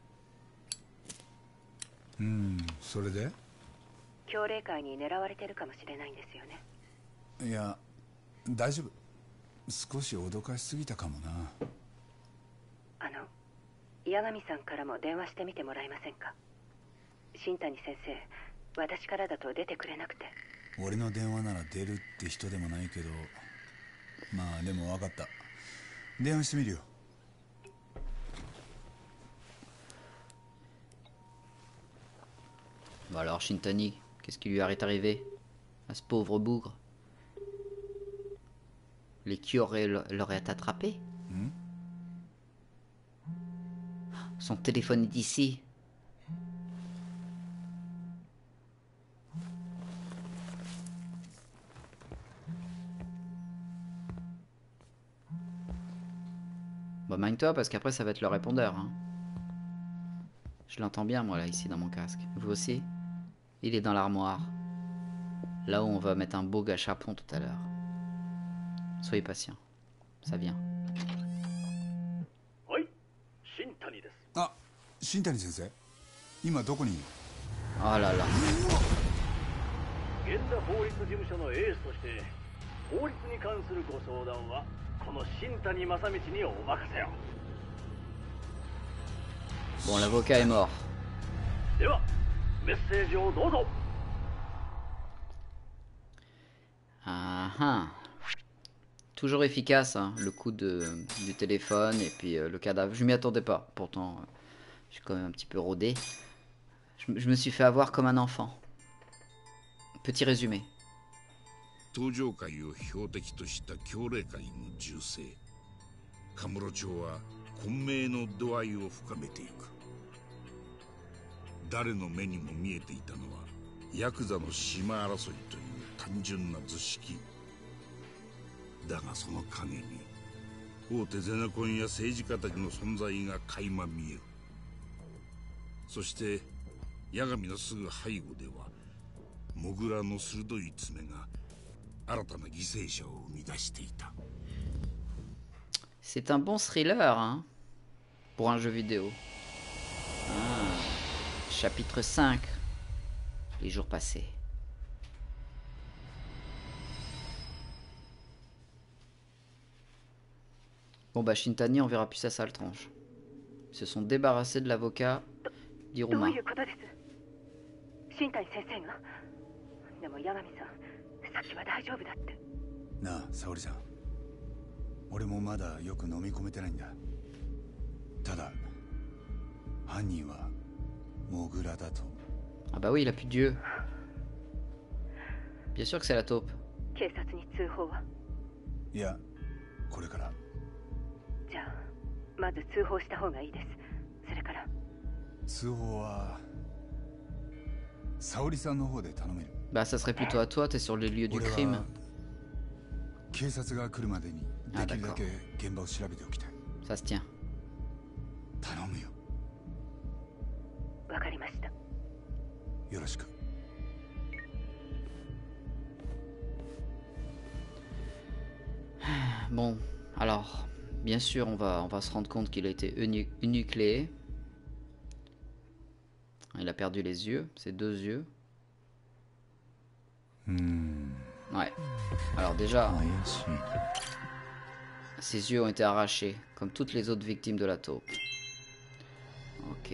[SPEAKER 2] うん、それで？
[SPEAKER 3] 強霊会に狙われてるかもしれないんですよね。
[SPEAKER 2] いや、大丈夫。少し脅かしすぎたかもな。
[SPEAKER 3] あの八神さんからも電話してみてもらえませんか？新谷先生、私からだと出てくれなくて。
[SPEAKER 2] 俺の電話なら出るって人でもないけど、まあでも分かった。電話してみるよ。
[SPEAKER 1] Bon alors, Shintani, qu'est-ce qui lui est arrivé à ce pauvre bougre? Les Kyoré l'auraient attrapé?
[SPEAKER 2] Hmm?
[SPEAKER 1] Son téléphone est ici. Bon, mind-toi parce qu'après ça va être le répondeur. Hein. Je l'entends bien moi là ici dans mon casque. Vous aussi? Il est dans l'armoire. Là où on va mettre un beau gâchapon tout à l'heure. Soyez patient. Ça vient.
[SPEAKER 2] Ah, Shintani sensei. 今どこに？
[SPEAKER 1] Oh là là.
[SPEAKER 4] 源田法律事務所のエースとして法律に関するご相談はこの新谷正道にお任せよ。
[SPEAKER 1] Bon, l'avocat est mort.
[SPEAKER 4] ではメッセージをどうぞ。
[SPEAKER 1] Ah ah. Toujours efficace, hein, le coup de, du téléphone et puis euh, le cadavre. Je m'y attendais pas, pourtant euh, je suis quand même un petit peu rodé. Je, je me suis fait avoir comme un enfant. Petit résumé.
[SPEAKER 5] 東上会を標的とした強霊会の銃声。カムロ町は混迷の度合いを深めていく。誰の目にも見えていたのはヤクザの島争いという単純な図式。だがその陰に大手ゼネコンや政治家たちの存在が垣間見える。そして八神のすぐ背後ではモグラの鋭い爪が新たな犠牲者を生み出していた。
[SPEAKER 1] C'est un bon thriller, hein, pour un jeu vidéo. Ah, chapitre cinq. Les jours passés. Bon bah Shintani, on verra plus sa sale tronche. Ils se sont débarrassés de l'avocat d'Iruma.
[SPEAKER 3] 新谷先生が。でも八神さん、さっきは大丈夫だって。
[SPEAKER 2] なあ、沙織さん。俺もまだよく飲み込めてないんだ。ただ、犯人はモグラだと。
[SPEAKER 1] Ah bah oui, il a plus d'yeux. Bien sûr que c'est la taupe.
[SPEAKER 3] 警察に通報は？
[SPEAKER 2] いや、これから。
[SPEAKER 3] じゃあ、まず通報した方がいいです。それから。
[SPEAKER 2] 通報は沙織さんの方で頼める。
[SPEAKER 1] Bah ça serait plutôt à toi, t'es sur les lieux du crime.
[SPEAKER 2] 警察が来るまでにできるだけ現場を調べておきたい。
[SPEAKER 1] Ça se tient.
[SPEAKER 2] 頼むよ。
[SPEAKER 3] わかりました。
[SPEAKER 2] よろしく。
[SPEAKER 1] Bon, alors, bien sûr, on va, on va se rendre compte qu'il a été enu- énucléé. Il a perdu les yeux, ses deux yeux. Ouais. Alors déjà, ses yeux ont été arrachés, comme toutes les autres victimes de la taupe. Ok.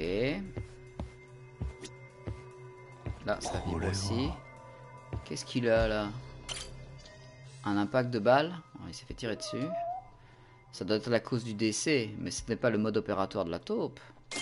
[SPEAKER 1] Là, ça vibre aussi. Qu'est-ce qu'il a là? Un impact de balle. Oh, il s'est fait tirer dessus. Ça doit être la cause du décès, mais ce n'est pas le mode opératoire de la taupe.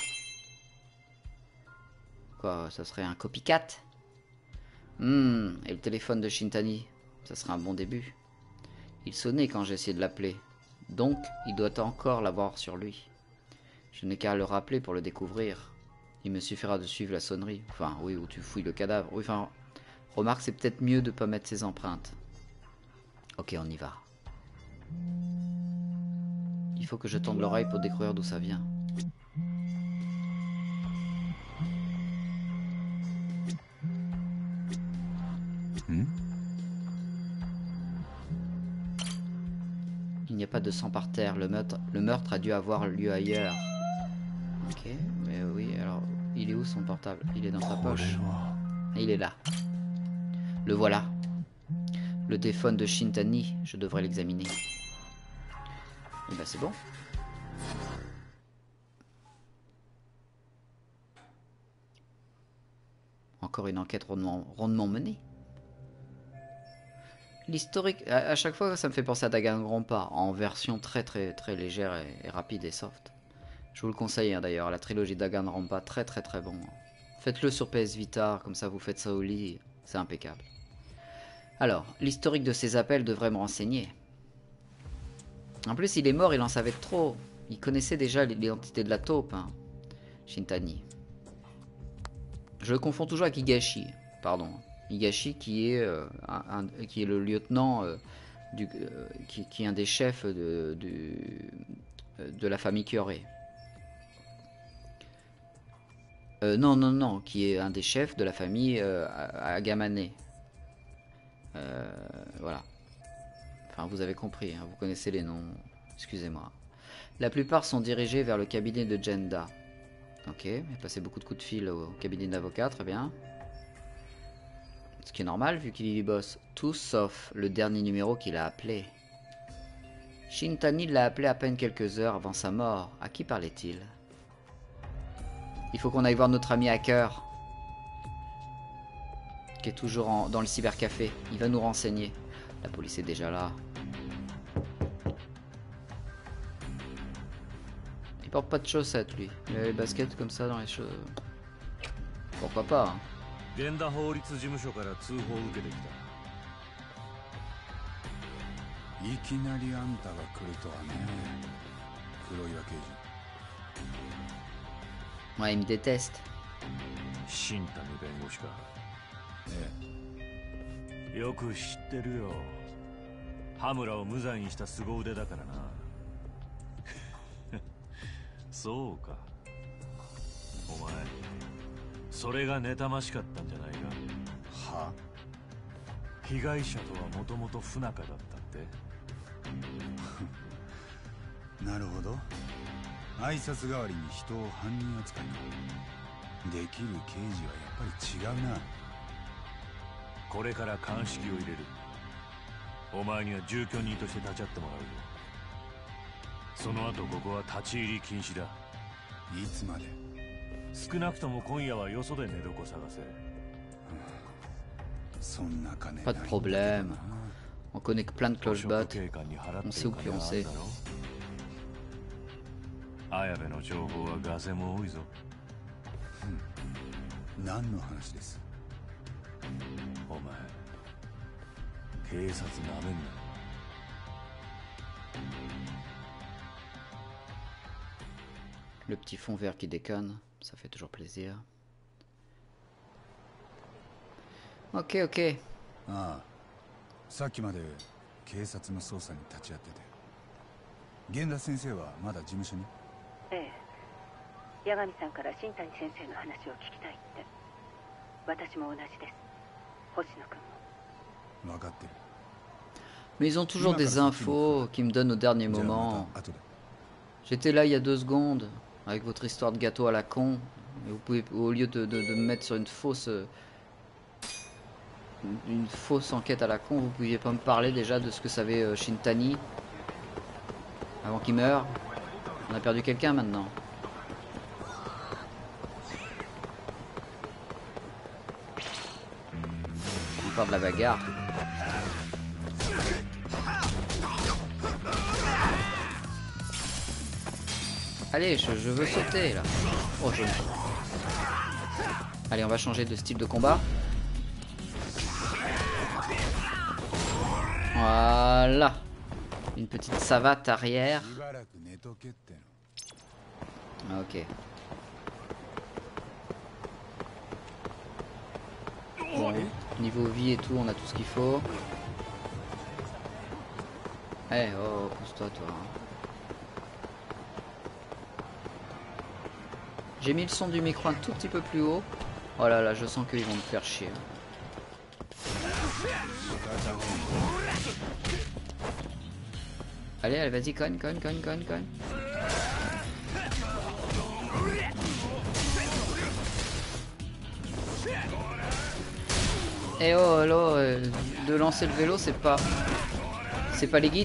[SPEAKER 1] Quoi, ça serait un copycat? Hmm, et le téléphone de Shintani, ça serait un bon début. Il sonnait quand j'ai essayé de l'appeler, donc il doit encore l'avoir sur lui. Je n'ai qu'à le rappeler pour le découvrir. Il me suffira de suivre la sonnerie. Enfin, oui, ou tu fouilles le cadavre. Oui, enfin, remarque, c'est peut-être mieux de pas mettre ses empreintes. Ok, on y va. Il faut que je tende l'oreille pour découvrir d'où ça vient.
[SPEAKER 2] Hmm?
[SPEAKER 1] Il n'y a pas de sang par terre. Le meurtre, le meurtre a dû avoir lieu ailleurs. Ok, mais oui, alors, il est où son portable? Il est dans sa poche. Et il est là. Le voilà. Le téléphone de Shintani, je devrais l'examiner. Et ben c'est bon. Encore une enquête rondement, rondement menée. L'historique, à, à chaque fois ça me fait penser à Danganronpa, en version très très très légère et, et rapide et soft. Je vous le conseille hein, d'ailleurs, la trilogie Danganronpa, très très très bon. Faites-le sur P S Vita, comme ça vous faites ça au lit, c'est impeccable. Alors, l'historique de ces appels devrait me renseigner. En plus, il est mort, il en savait trop. Il connaissait déjà l'identité de la taupe, hein. Shintani. Je le confonds toujours avec Higashi, pardon. Higashi qui est, euh, un, un, qui est le lieutenant, euh, du, euh, qui, qui est un des chefs de, de, de la famille Kyorei. Euh, non, non, non, qui est un des chefs de la famille euh, Agamane. Euh, voilà. Enfin, vous avez compris, hein, vous connaissez les noms. Excusez-moi. La plupart sont dirigés vers le cabinet de Jenda. Ok, il a passé beaucoup de coups de fil au cabinet d'avocat, très bien. Ce qui est normal vu qu'il y bosse. Tout sauf le dernier numéro qu'il a appelé. Shintani l'a appelé à peine quelques heures avant sa mort. À qui parlait-il? Il faut qu'on aille voir notre ami hacker. Qui est toujours en, dans le cybercafé. Il va nous renseigner. La police est déjà là. Il porte pas de chaussettes lui. Il a les baskets comme ça dans les cheveux. Pourquoi pas hein.
[SPEAKER 6] 源田法律事務所から通報を受けてきた。
[SPEAKER 2] いきなりあんたが来るとはね、黒岩刑事。
[SPEAKER 1] Ouais, il me déteste.
[SPEAKER 6] 新谷弁護士か。
[SPEAKER 2] ええ。
[SPEAKER 6] よく知ってるよ。羽村を無罪にした凄腕だからな。そうか。お前、それが妬ましかったんじゃないか。
[SPEAKER 2] は？
[SPEAKER 6] 被害者とはもともと不仲だったって。
[SPEAKER 2] なるほど。挨拶代わりに人を犯人扱いか。できる刑事はやっぱり違うな。
[SPEAKER 6] これから鑑識を入れる。お前には住居人として立ち会ってもらうよ。その後ここは立ち入り禁止だ。
[SPEAKER 2] いつまで？
[SPEAKER 6] 少なくとも今夜はよそで寝床探せ。
[SPEAKER 2] そんな金
[SPEAKER 1] Pas de problème. On connaît que plein de clochebattes. On sait où pioncer.
[SPEAKER 6] 綾部の情報はガセも多いぞ。
[SPEAKER 2] 何の話です？
[SPEAKER 6] お前、警察なめんな。
[SPEAKER 1] Le petit fond vert qui déconne, ça fait toujours plaisir. Ok, ok.
[SPEAKER 2] ああ、さっきまで警察の捜査に立ち会ってて。源田先生はまだ事務所に？
[SPEAKER 3] ええ、八神さんから新谷先生の話を聞きたいって。私も同じです。星野君も。
[SPEAKER 2] 分かってる。
[SPEAKER 1] Mais ils ont toujours des infos qui me donnent au dernier moment. J'étais là il y a deux secondes avec votre histoire de gâteau à la con. Et vous pouvez, au lieu de, de, de me mettre sur une fausse, une, une fausse enquête à la con, vous pouviez pas me parler déjà de ce que savait euh, Shintani avant qu'il meure. On a perdu quelqu'un maintenant. On part de la bagarre. Allez, je, je veux sauter là. Oh, joli. Allez, on va changer de style de combat. Voilà. Une petite savate arrière. Ok. Bon, niveau vie et tout, on a tout ce qu'il faut. Eh, oh, pousse-toi, toi. J'ai mis le son du micro un tout petit peu plus haut. Oh là là, je sens qu'ils vont me faire chier. Allez, allez, vas-y, cogne, cogne, cogne, cogne, cogne. Eh oh, alors, euh, de lancer le vélo, c'est pas... C'est pas les guides.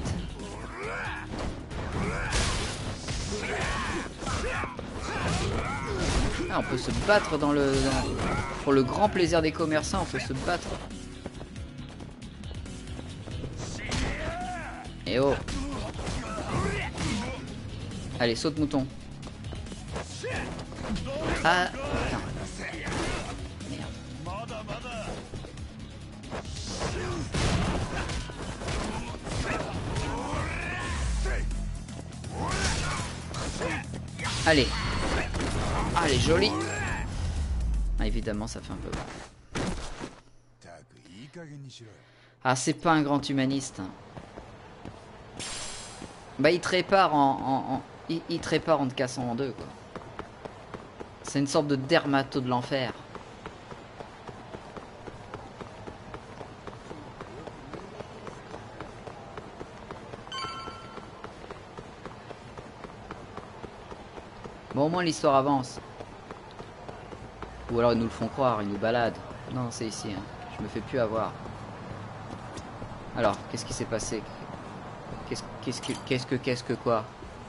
[SPEAKER 1] Ah, on peut se battre dans le... Dans... Pour le grand plaisir des commerçants, on peut se battre. Eh oh. Allez, saute mouton. Ah, putain. Merde. Allez. Allez, joli. Ah, évidemment, ça fait un peu mal. Ah, c'est pas un grand humaniste. Bah, il te répare en... en, en... Il, il te répare en te cassant en deux, quoi. C'est une sorte de dermato de l'enfer. Bon, au moins l'histoire avance. Ou alors ils nous le font croire, ils nous baladent. Non, c'est ici, hein. Je me fais plus avoir. Alors, qu'est-ce qui s'est passé? Qu'est-ce qu'est-ce que qu'est-ce que qu'est-ce que quoi?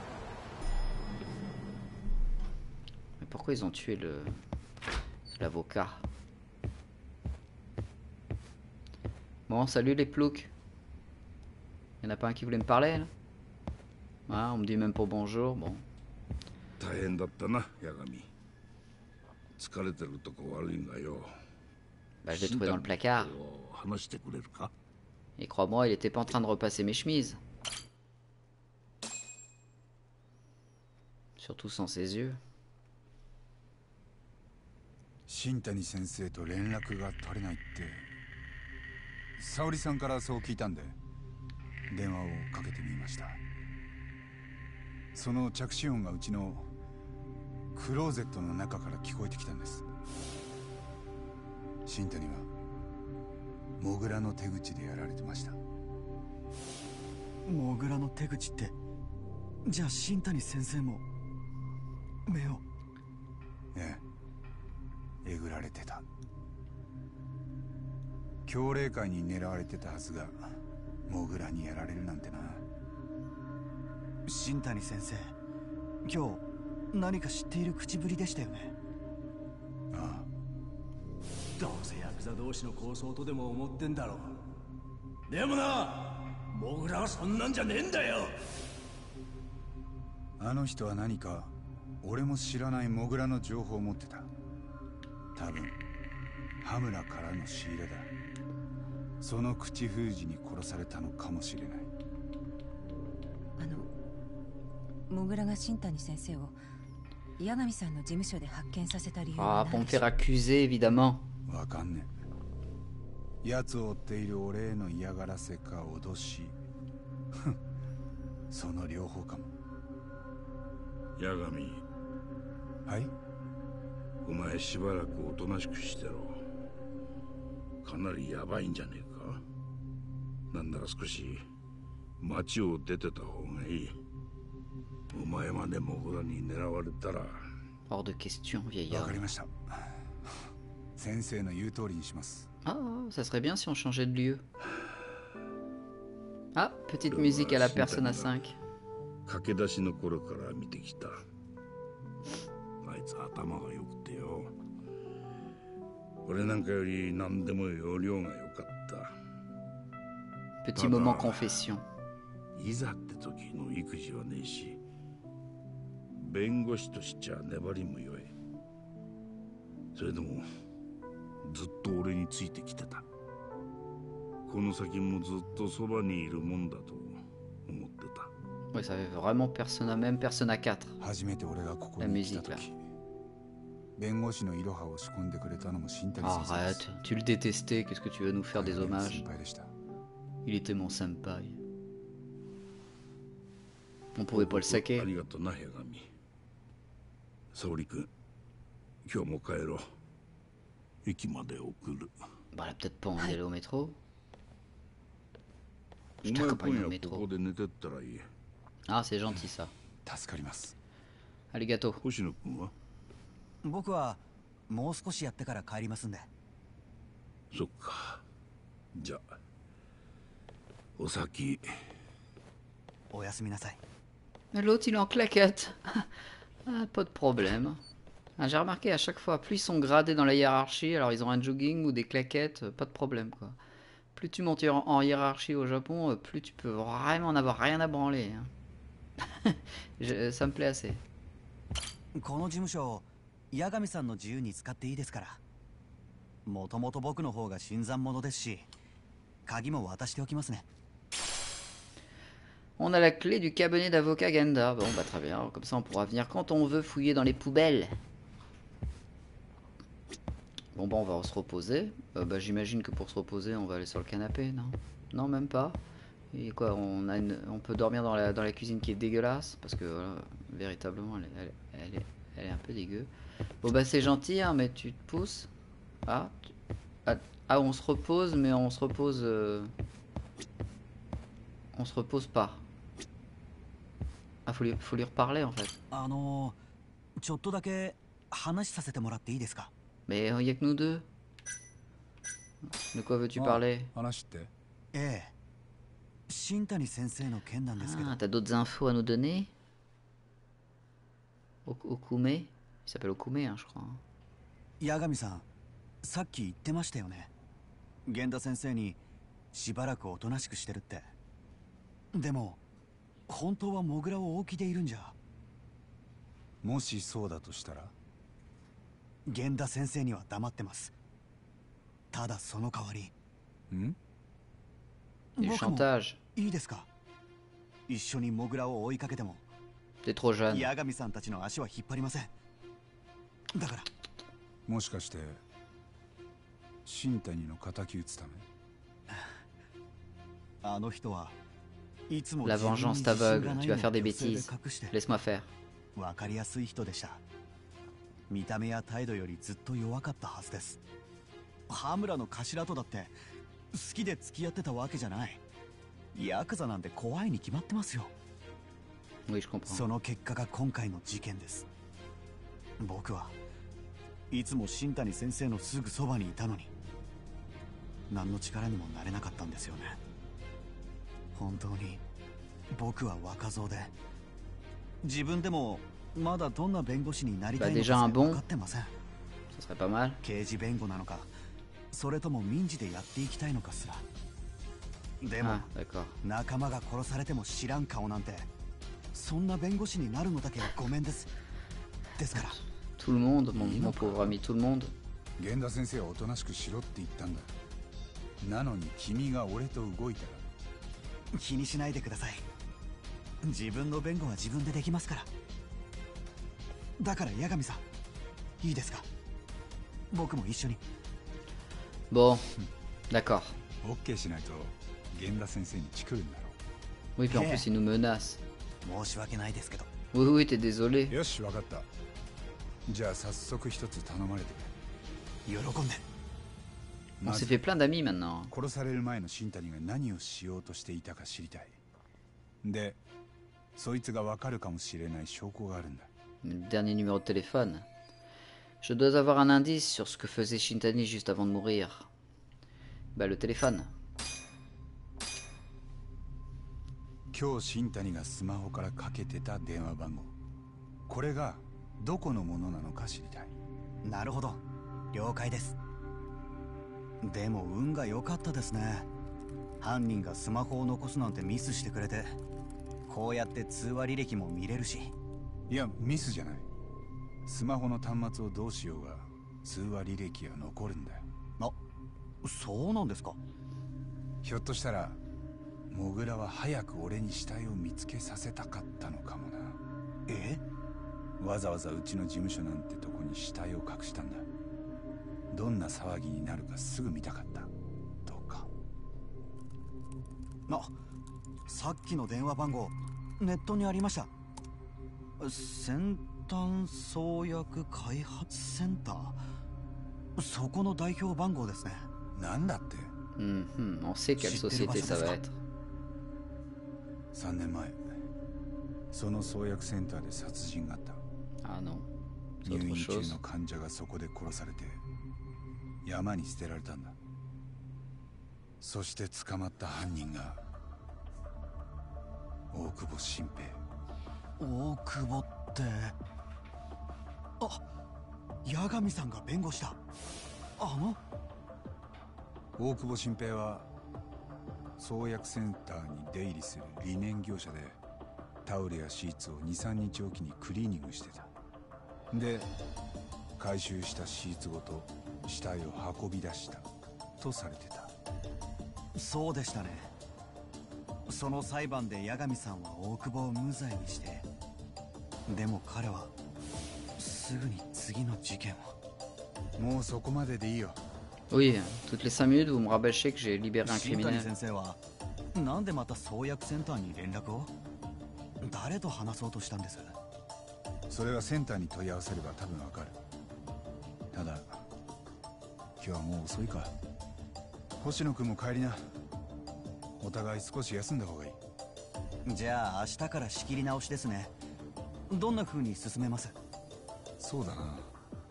[SPEAKER 1] Mais pourquoi ils ont tué le l'avocat? Bon, salut les ploucs. Y'en a pas un qui voulait me parler là? Ah, on me dit même pas bonjour, bon. Bah, je l'ai trouvé dans le placard. Et crois-moi, il était pas en train de repasser mes chemises. Surtout sans ses yeux.
[SPEAKER 2] Shintani sensei to renraku ga torenaiって沙織さんからそう聞いたんで電話をかけてみました。その着信音がうちのクローゼットの中から聞こえてきたんです。新谷はモグラの手口でやられてました。
[SPEAKER 7] モグラの手口って、じゃあ新谷先生も目を。
[SPEAKER 2] ええ、えぐられてた。強霊界に狙われてたはずがモグラにやられるなんてな。
[SPEAKER 7] 新谷先生、今日何か知っている口ぶりでしたよね。
[SPEAKER 2] ああ、
[SPEAKER 4] どうせヤクザ同士の抗争とでも思ってんだろう。でもな、モグラはそんなんじゃねえんだよ。
[SPEAKER 2] あの人は何か俺も知らないモグラの情報を持ってた。多分羽村からの仕入れだ。その口封じに殺されたのかもしれない。
[SPEAKER 8] あのモグラが新谷先生を矢上さんの事務所で発見させた理由は
[SPEAKER 1] Ah, pour me faire accuser, évidemment.
[SPEAKER 2] わかんねえ。奴を追っている俺への嫌がらせか脅し。その両方かも。
[SPEAKER 5] 八神。
[SPEAKER 2] はい。
[SPEAKER 5] お前しばらくおとなしくしてろ。かなりヤバいんじゃねえか。なんなら少し町を出てた方がいい。お前までモグラに狙われたら。
[SPEAKER 1] Hors de question, vieillard.
[SPEAKER 2] わかりました。先生の言う通りにします。
[SPEAKER 1] Ah, ça serait bien si on changeait de lieu. Ah, petite musique à la Persona cinq.
[SPEAKER 5] 駆け出しの頃から見てきた。あいつ頭が良くてよ。俺なんかより何でも容量が良かった。
[SPEAKER 1] Petit moment confession.
[SPEAKER 5] いざって時の育児はねえし、 弁護士としちゃ粘りも弱い。それでもずっと俺についてきてた。この先もずっとそばにいるもんだと思ってた。
[SPEAKER 1] Ouais, ça fait vraiment Persona, même Persona quatre.
[SPEAKER 2] 初めて俺がここに来た時、弁護士のイロハを仕込んでくれたのも新谷先生です。
[SPEAKER 1] Arrête, tu le détestais, qu'est-ce que tu veux nous faire des hommages? Il était mon senpai. On pouvait pas le saquer.
[SPEAKER 5] ありがとうな、ヘガミ。沙織君、今日も帰ろう。駅まで送る。
[SPEAKER 1] Bah, elle a peut-être pas envie d'aller au métro.
[SPEAKER 5] お
[SPEAKER 1] Je
[SPEAKER 5] 前
[SPEAKER 1] t'accompagne
[SPEAKER 5] 今
[SPEAKER 1] au
[SPEAKER 5] 夜こ
[SPEAKER 1] métro.
[SPEAKER 5] こで寝てったらいい。
[SPEAKER 1] Ah, c'est gentil ça.
[SPEAKER 2] 助かります。
[SPEAKER 1] Arigato.
[SPEAKER 5] 星野君は？
[SPEAKER 7] 僕はもう少しやってから帰りますんで。
[SPEAKER 5] そっか。じゃあお先。
[SPEAKER 7] おやすみなさい。
[SPEAKER 1] L'autre il est en claquette. Ah, pas de problème. Ah, j'ai remarqué à chaque fois, plus ils sont gradés dans la hiérarchie, alors ils ont un jogging ou des claquettes, pas de problème quoi. Plus tu montes en, en hiérarchie au Japon, plus tu peux vraiment n'avoir rien à branler. Hein. Je, ça me plaît assez.
[SPEAKER 7] この事務所、八神さんの自由に使っていいですから。もともと僕の方が新参者ですし、鍵も渡しておきますね。
[SPEAKER 1] On a la clé du cabinet d'avocat Genda. Bon bah très bien, comme ça on pourra venir quand on veut fouiller dans les poubelles. Bon bah on va se reposer. Euh, bah j'imagine que pour se reposer on va aller sur le canapé, non? Non, même pas. Et quoi, on, a une, on peut dormir dans la, dans la cuisine qui est dégueulasse, parce que voilà, véritablement elle, elle, elle, est, elle est un peu dégueu. Bon bah c'est gentil hein, mais tu te pousses. Ah, tu, ah, ah on se repose mais on se repose... Euh, on se repose pas. Ah, faut lui, faut lui reparler en fait.
[SPEAKER 7] あの、ちょっとだけ話させてもらっていいですか?
[SPEAKER 1] Mais il y a que nous deux. De quoi veux-tu parler?
[SPEAKER 2] 話って?
[SPEAKER 7] ええ。新谷先生の件なんですけど。
[SPEAKER 1] Ah, t'as d'autres infos à nous donner? Okume? Il s'appelle Okume, hein, je crois.
[SPEAKER 7] 八神さん、さっき言ってましたよね。源田先生にしばらくおとなしくしてるって。でも本当はモグラを大木でいるんじゃ。
[SPEAKER 2] もしそうだとしたら、
[SPEAKER 7] 源田先生には黙ってます。ただその代わり。
[SPEAKER 2] ん？
[SPEAKER 7] 僕もいいですか？一緒にモグラを追いかけても。
[SPEAKER 1] T'es trop jeune.
[SPEAKER 7] 八神さんたちの足は引っ張りません。だから。
[SPEAKER 2] もしかして新谷の敵討つため？
[SPEAKER 7] あの人は。
[SPEAKER 1] La vengeance t'aveugle, tu vas faire des bêtises. Laisse-moi faire.
[SPEAKER 7] わかりやすい人でした。見た目や態度よりずっと弱かったはずです。羽村の頭とだって好きで付き合ってたわけじゃない。ヤクザなんて怖いに決まってますよ。
[SPEAKER 1] Oui, je comprends.
[SPEAKER 7] その結果が今回の事件です。僕はいつも新谷先生のすぐそばにいたのに、何の力にもなれなかったんですよね。本当に僕は若造で、自分でもまだどんな弁護士になりたいのか分かってません。刑事弁護なのか、それとも民事でやっていきたいのかすら。でも仲間が殺されても知らん顔なんて、そんな弁護士になるのだけはごめんです。ですから。
[SPEAKER 1] Tout le monde, mon, mon pauvre ami, tout le monde.
[SPEAKER 2] 源田先生はおとなしくしろって言ったんだ。なのに君が俺と動いたら。
[SPEAKER 7] 気にしないでください。自分の弁護は自分でできますから。だから八神さん、いいですか？僕も一緒に。
[SPEAKER 1] Bon, d'accord.
[SPEAKER 2] OK しないと源田先生にチクるんだろ。
[SPEAKER 1] Oui, puis en plus il nous menace.
[SPEAKER 7] 申し訳ないですけど。
[SPEAKER 1] Oui, oui, t'es désolé.
[SPEAKER 2] よし、わかった。じゃあ早速一つ頼まれてくれ。
[SPEAKER 7] 喜んで。
[SPEAKER 1] On s'est fait plein d'amis maintenant.
[SPEAKER 2] 殺される前の新谷が何をしようとしていたか知りたい。で、そいつがわかるかもしれない証拠があるんだ。
[SPEAKER 1] Dernier numéro de téléphone. Je dois avoir un indice sur ce que faisait Shintani juste avant de mourir. Bah le téléphone.
[SPEAKER 2] 今日新谷がスマホからかけてた電話番号。これがどこのものなのか知りたい。
[SPEAKER 7] なるほど。了解です。でも運が良かったですね。犯人がスマホを残すなんてミスしてくれて、こうやって通話履歴も見れるし。
[SPEAKER 2] いやミスじゃない。スマホの端末をどうしようが通話履歴は残るんだよ。
[SPEAKER 7] あ、そうなんですか。
[SPEAKER 2] ひょっとしたらモグラは早く俺に死体を見つけさせたかったのかもな。
[SPEAKER 7] え？
[SPEAKER 2] わざわざうちの事務所なんてとこに死体を隠したんだ。どんな騒ぎになるかすぐ見たかったとか。
[SPEAKER 7] あ、さっきの電話番号ネットにありました。先端創薬開発センター、そこの代表番号ですね。
[SPEAKER 2] なんだって？
[SPEAKER 1] Mhm, on sait quelle société ça va être.
[SPEAKER 2] さんねんまえ、その創薬センターで殺人があった。
[SPEAKER 1] Ah non, c'est
[SPEAKER 2] 入
[SPEAKER 1] autre
[SPEAKER 2] 院中
[SPEAKER 1] chose.
[SPEAKER 2] の患者がそこで殺されて山に捨てられたんだ。そして捕まった犯人が大久保新平。
[SPEAKER 7] 大久保って、あ、八神さんが弁護したあの。
[SPEAKER 2] 大久保新平は創薬センターに出入りする理念業者で、タオルやシーツを にさんにちおきにクリーニングしてた。で回収したシーツごと死体を運び出したとされてた。
[SPEAKER 7] そうでしたね。その裁判で八神さんは大久保を無罪にして、でも彼はすぐに次の事件を。
[SPEAKER 2] もうそこまででいいよ。
[SPEAKER 1] Oui, toutes les cinq minutes, vous me rabâchez que j'ai libéré un
[SPEAKER 7] 新谷
[SPEAKER 1] criminel.
[SPEAKER 7] 先生はなんでまた創薬センターに連絡を？誰と話そうとしたんです？
[SPEAKER 2] それはセンターに問い合わせれば多分わかる。ただ今日はもう遅いか。星野君も帰りな。お互い少し休んだ方がいい。
[SPEAKER 7] じゃあ明日から仕切り直しですね。どんな風に進めます？
[SPEAKER 2] そうだな。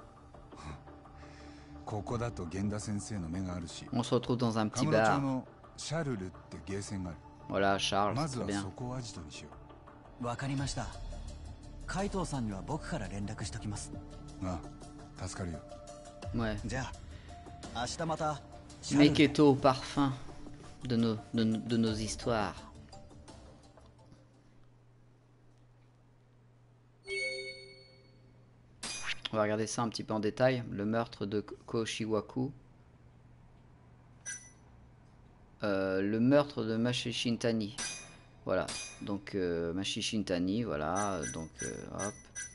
[SPEAKER 2] ここだと源田先生の目があるし、
[SPEAKER 1] On se retrouve dans un
[SPEAKER 2] カ
[SPEAKER 1] petit
[SPEAKER 2] ムロ町
[SPEAKER 1] bar.
[SPEAKER 2] のシャルルってゲーセンがある。
[SPEAKER 1] Voilà, Charles,
[SPEAKER 2] まず
[SPEAKER 1] très
[SPEAKER 2] は
[SPEAKER 1] bien.
[SPEAKER 2] そこをアジトにしよ
[SPEAKER 7] わかりました。海藤さんには僕から連絡しときます。
[SPEAKER 2] う。ああ、助かるよ。
[SPEAKER 1] Ouais.
[SPEAKER 7] じゃあ明日またシャルル
[SPEAKER 1] Miketo, parfum de nos, de, de nos histoires. On va regarder ça un petit peu en détail. Le meurtre de Koshiwaku. Euh, le meurtre de Mashi Shintani. Voilà. Donc, euh, Mashi Shintani, voilà. Donc, euh, hop.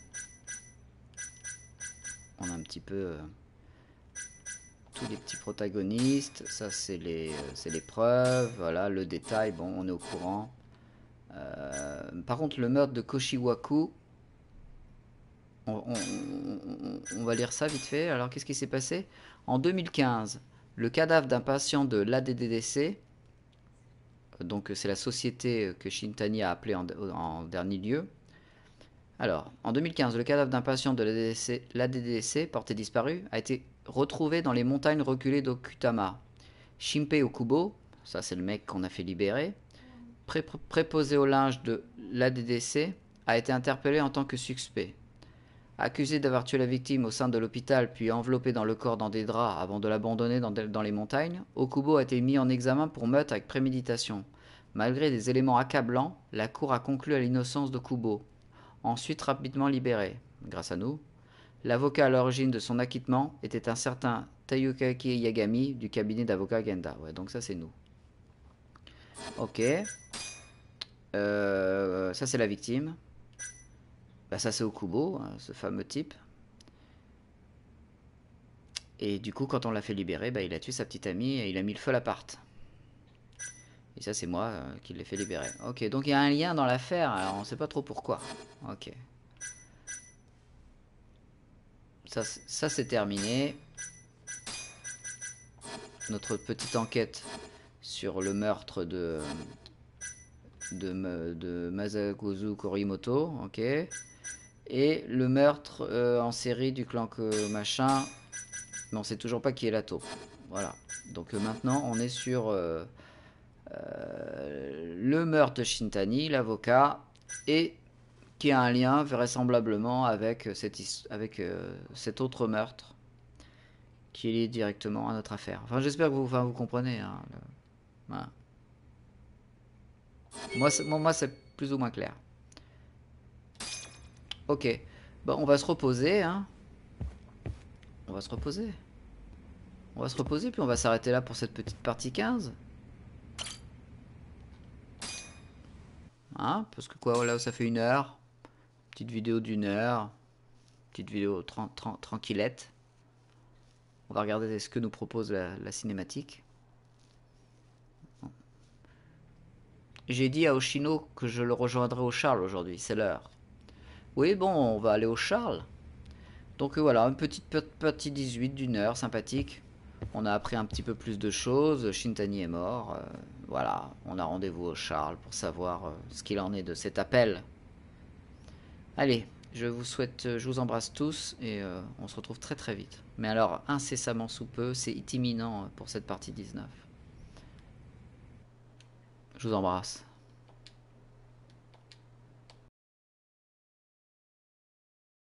[SPEAKER 1] On a un petit peu... Euh, tous les petits protagonistes. Ça, c'est les, c'est les preuves. Voilà, le détail. Bon, on est au courant. Euh, par contre, le meurtre de Koshiwaku... On, on, on, on va lire ça vite fait. Alors, qu'est-ce qui s'est passé? En deux mille quinze, le cadavre d'un patient de l'A D D C, donc c'est la société que Shintani a appelée en, en dernier lieu. Alors, en deux mille quinze, le cadavre d'un patient de l'A D D C, porté disparu, a été retrouvé dans les montagnes reculées d'Okutama. Shinpei Okubo, ça c'est le mec qu'on a fait libérer, pré préposé au linge de l'A D D C, a été interpellé en tant que suspect. Accusé d'avoir tué la victime au sein de l'hôpital puis enveloppé dans le corps dans des draps avant de l'abandonner dans, dans les montagnes, Okubo a été mis en examen pour meurtre avec préméditation. Malgré des éléments accablants, la cour a conclu à l'innocence d'Okubo. Ensuite rapidement libéré, grâce à nous. L'avocat à l'origine de son acquittement était un certain Tayukaki Yagami du cabinet d'avocat Genda. Ouais, donc ça c'est nous. Ok. Euh, ça c'est la victime. Bah ça c'est Okubo, hein, ce fameux type. Et du coup quand on l'a fait libérer, bah, il a tué sa petite amie et il a mis le feu à l'appart. Et ça c'est moi euh, qui l'ai fait libérer. Ok, donc il y a un lien dans l'affaire, alors on sait pas trop pourquoi. Ok. Ça, ça c'est terminé. Notre petite enquête sur le meurtre de, de, de Masagozu Korimoto, ok. Et le meurtre euh, en série du clan que machin, mais on sait toujours pas qui est la taupe. Voilà. Donc euh, maintenant on est sur euh, euh, le meurtre de Shintani, l'avocat, et qui a un lien vraisemblablement avec, cette, avec euh, cet autre meurtre qui est lié directement à notre affaire. Enfin j'espère que vous, enfin, vous comprenez. Hein, le... voilà. Moi c'est moi, moi, plus ou moins clair. Ok. Bon, on va se reposer, hein. On va se reposer. On va se reposer, puis on va s'arrêter là pour cette petite partie quinze. Hein, parce que quoi, voilà, ça fait une heure. Petite vidéo d'une heure. Petite vidéo tranquillette. On va regarder ce que nous propose la, la cinématique. J'ai dit à Oshino que je le rejoindrai au Charles aujourd'hui, c'est l'heure. Oui, bon, on va aller au Charles. Donc voilà, une petite partie dix-huit d'une heure, sympathique. On a appris un petit peu plus de choses. Shintani est mort. Euh, voilà, on a rendez-vous au Charles pour savoir euh, ce qu'il en est de cet appel. Allez, je vous souhaite, je vous embrasse tous et euh, on se retrouve très très vite. Mais alors, incessamment sous peu, c'est imminent pour cette partie dix-neuf. Je vous embrasse.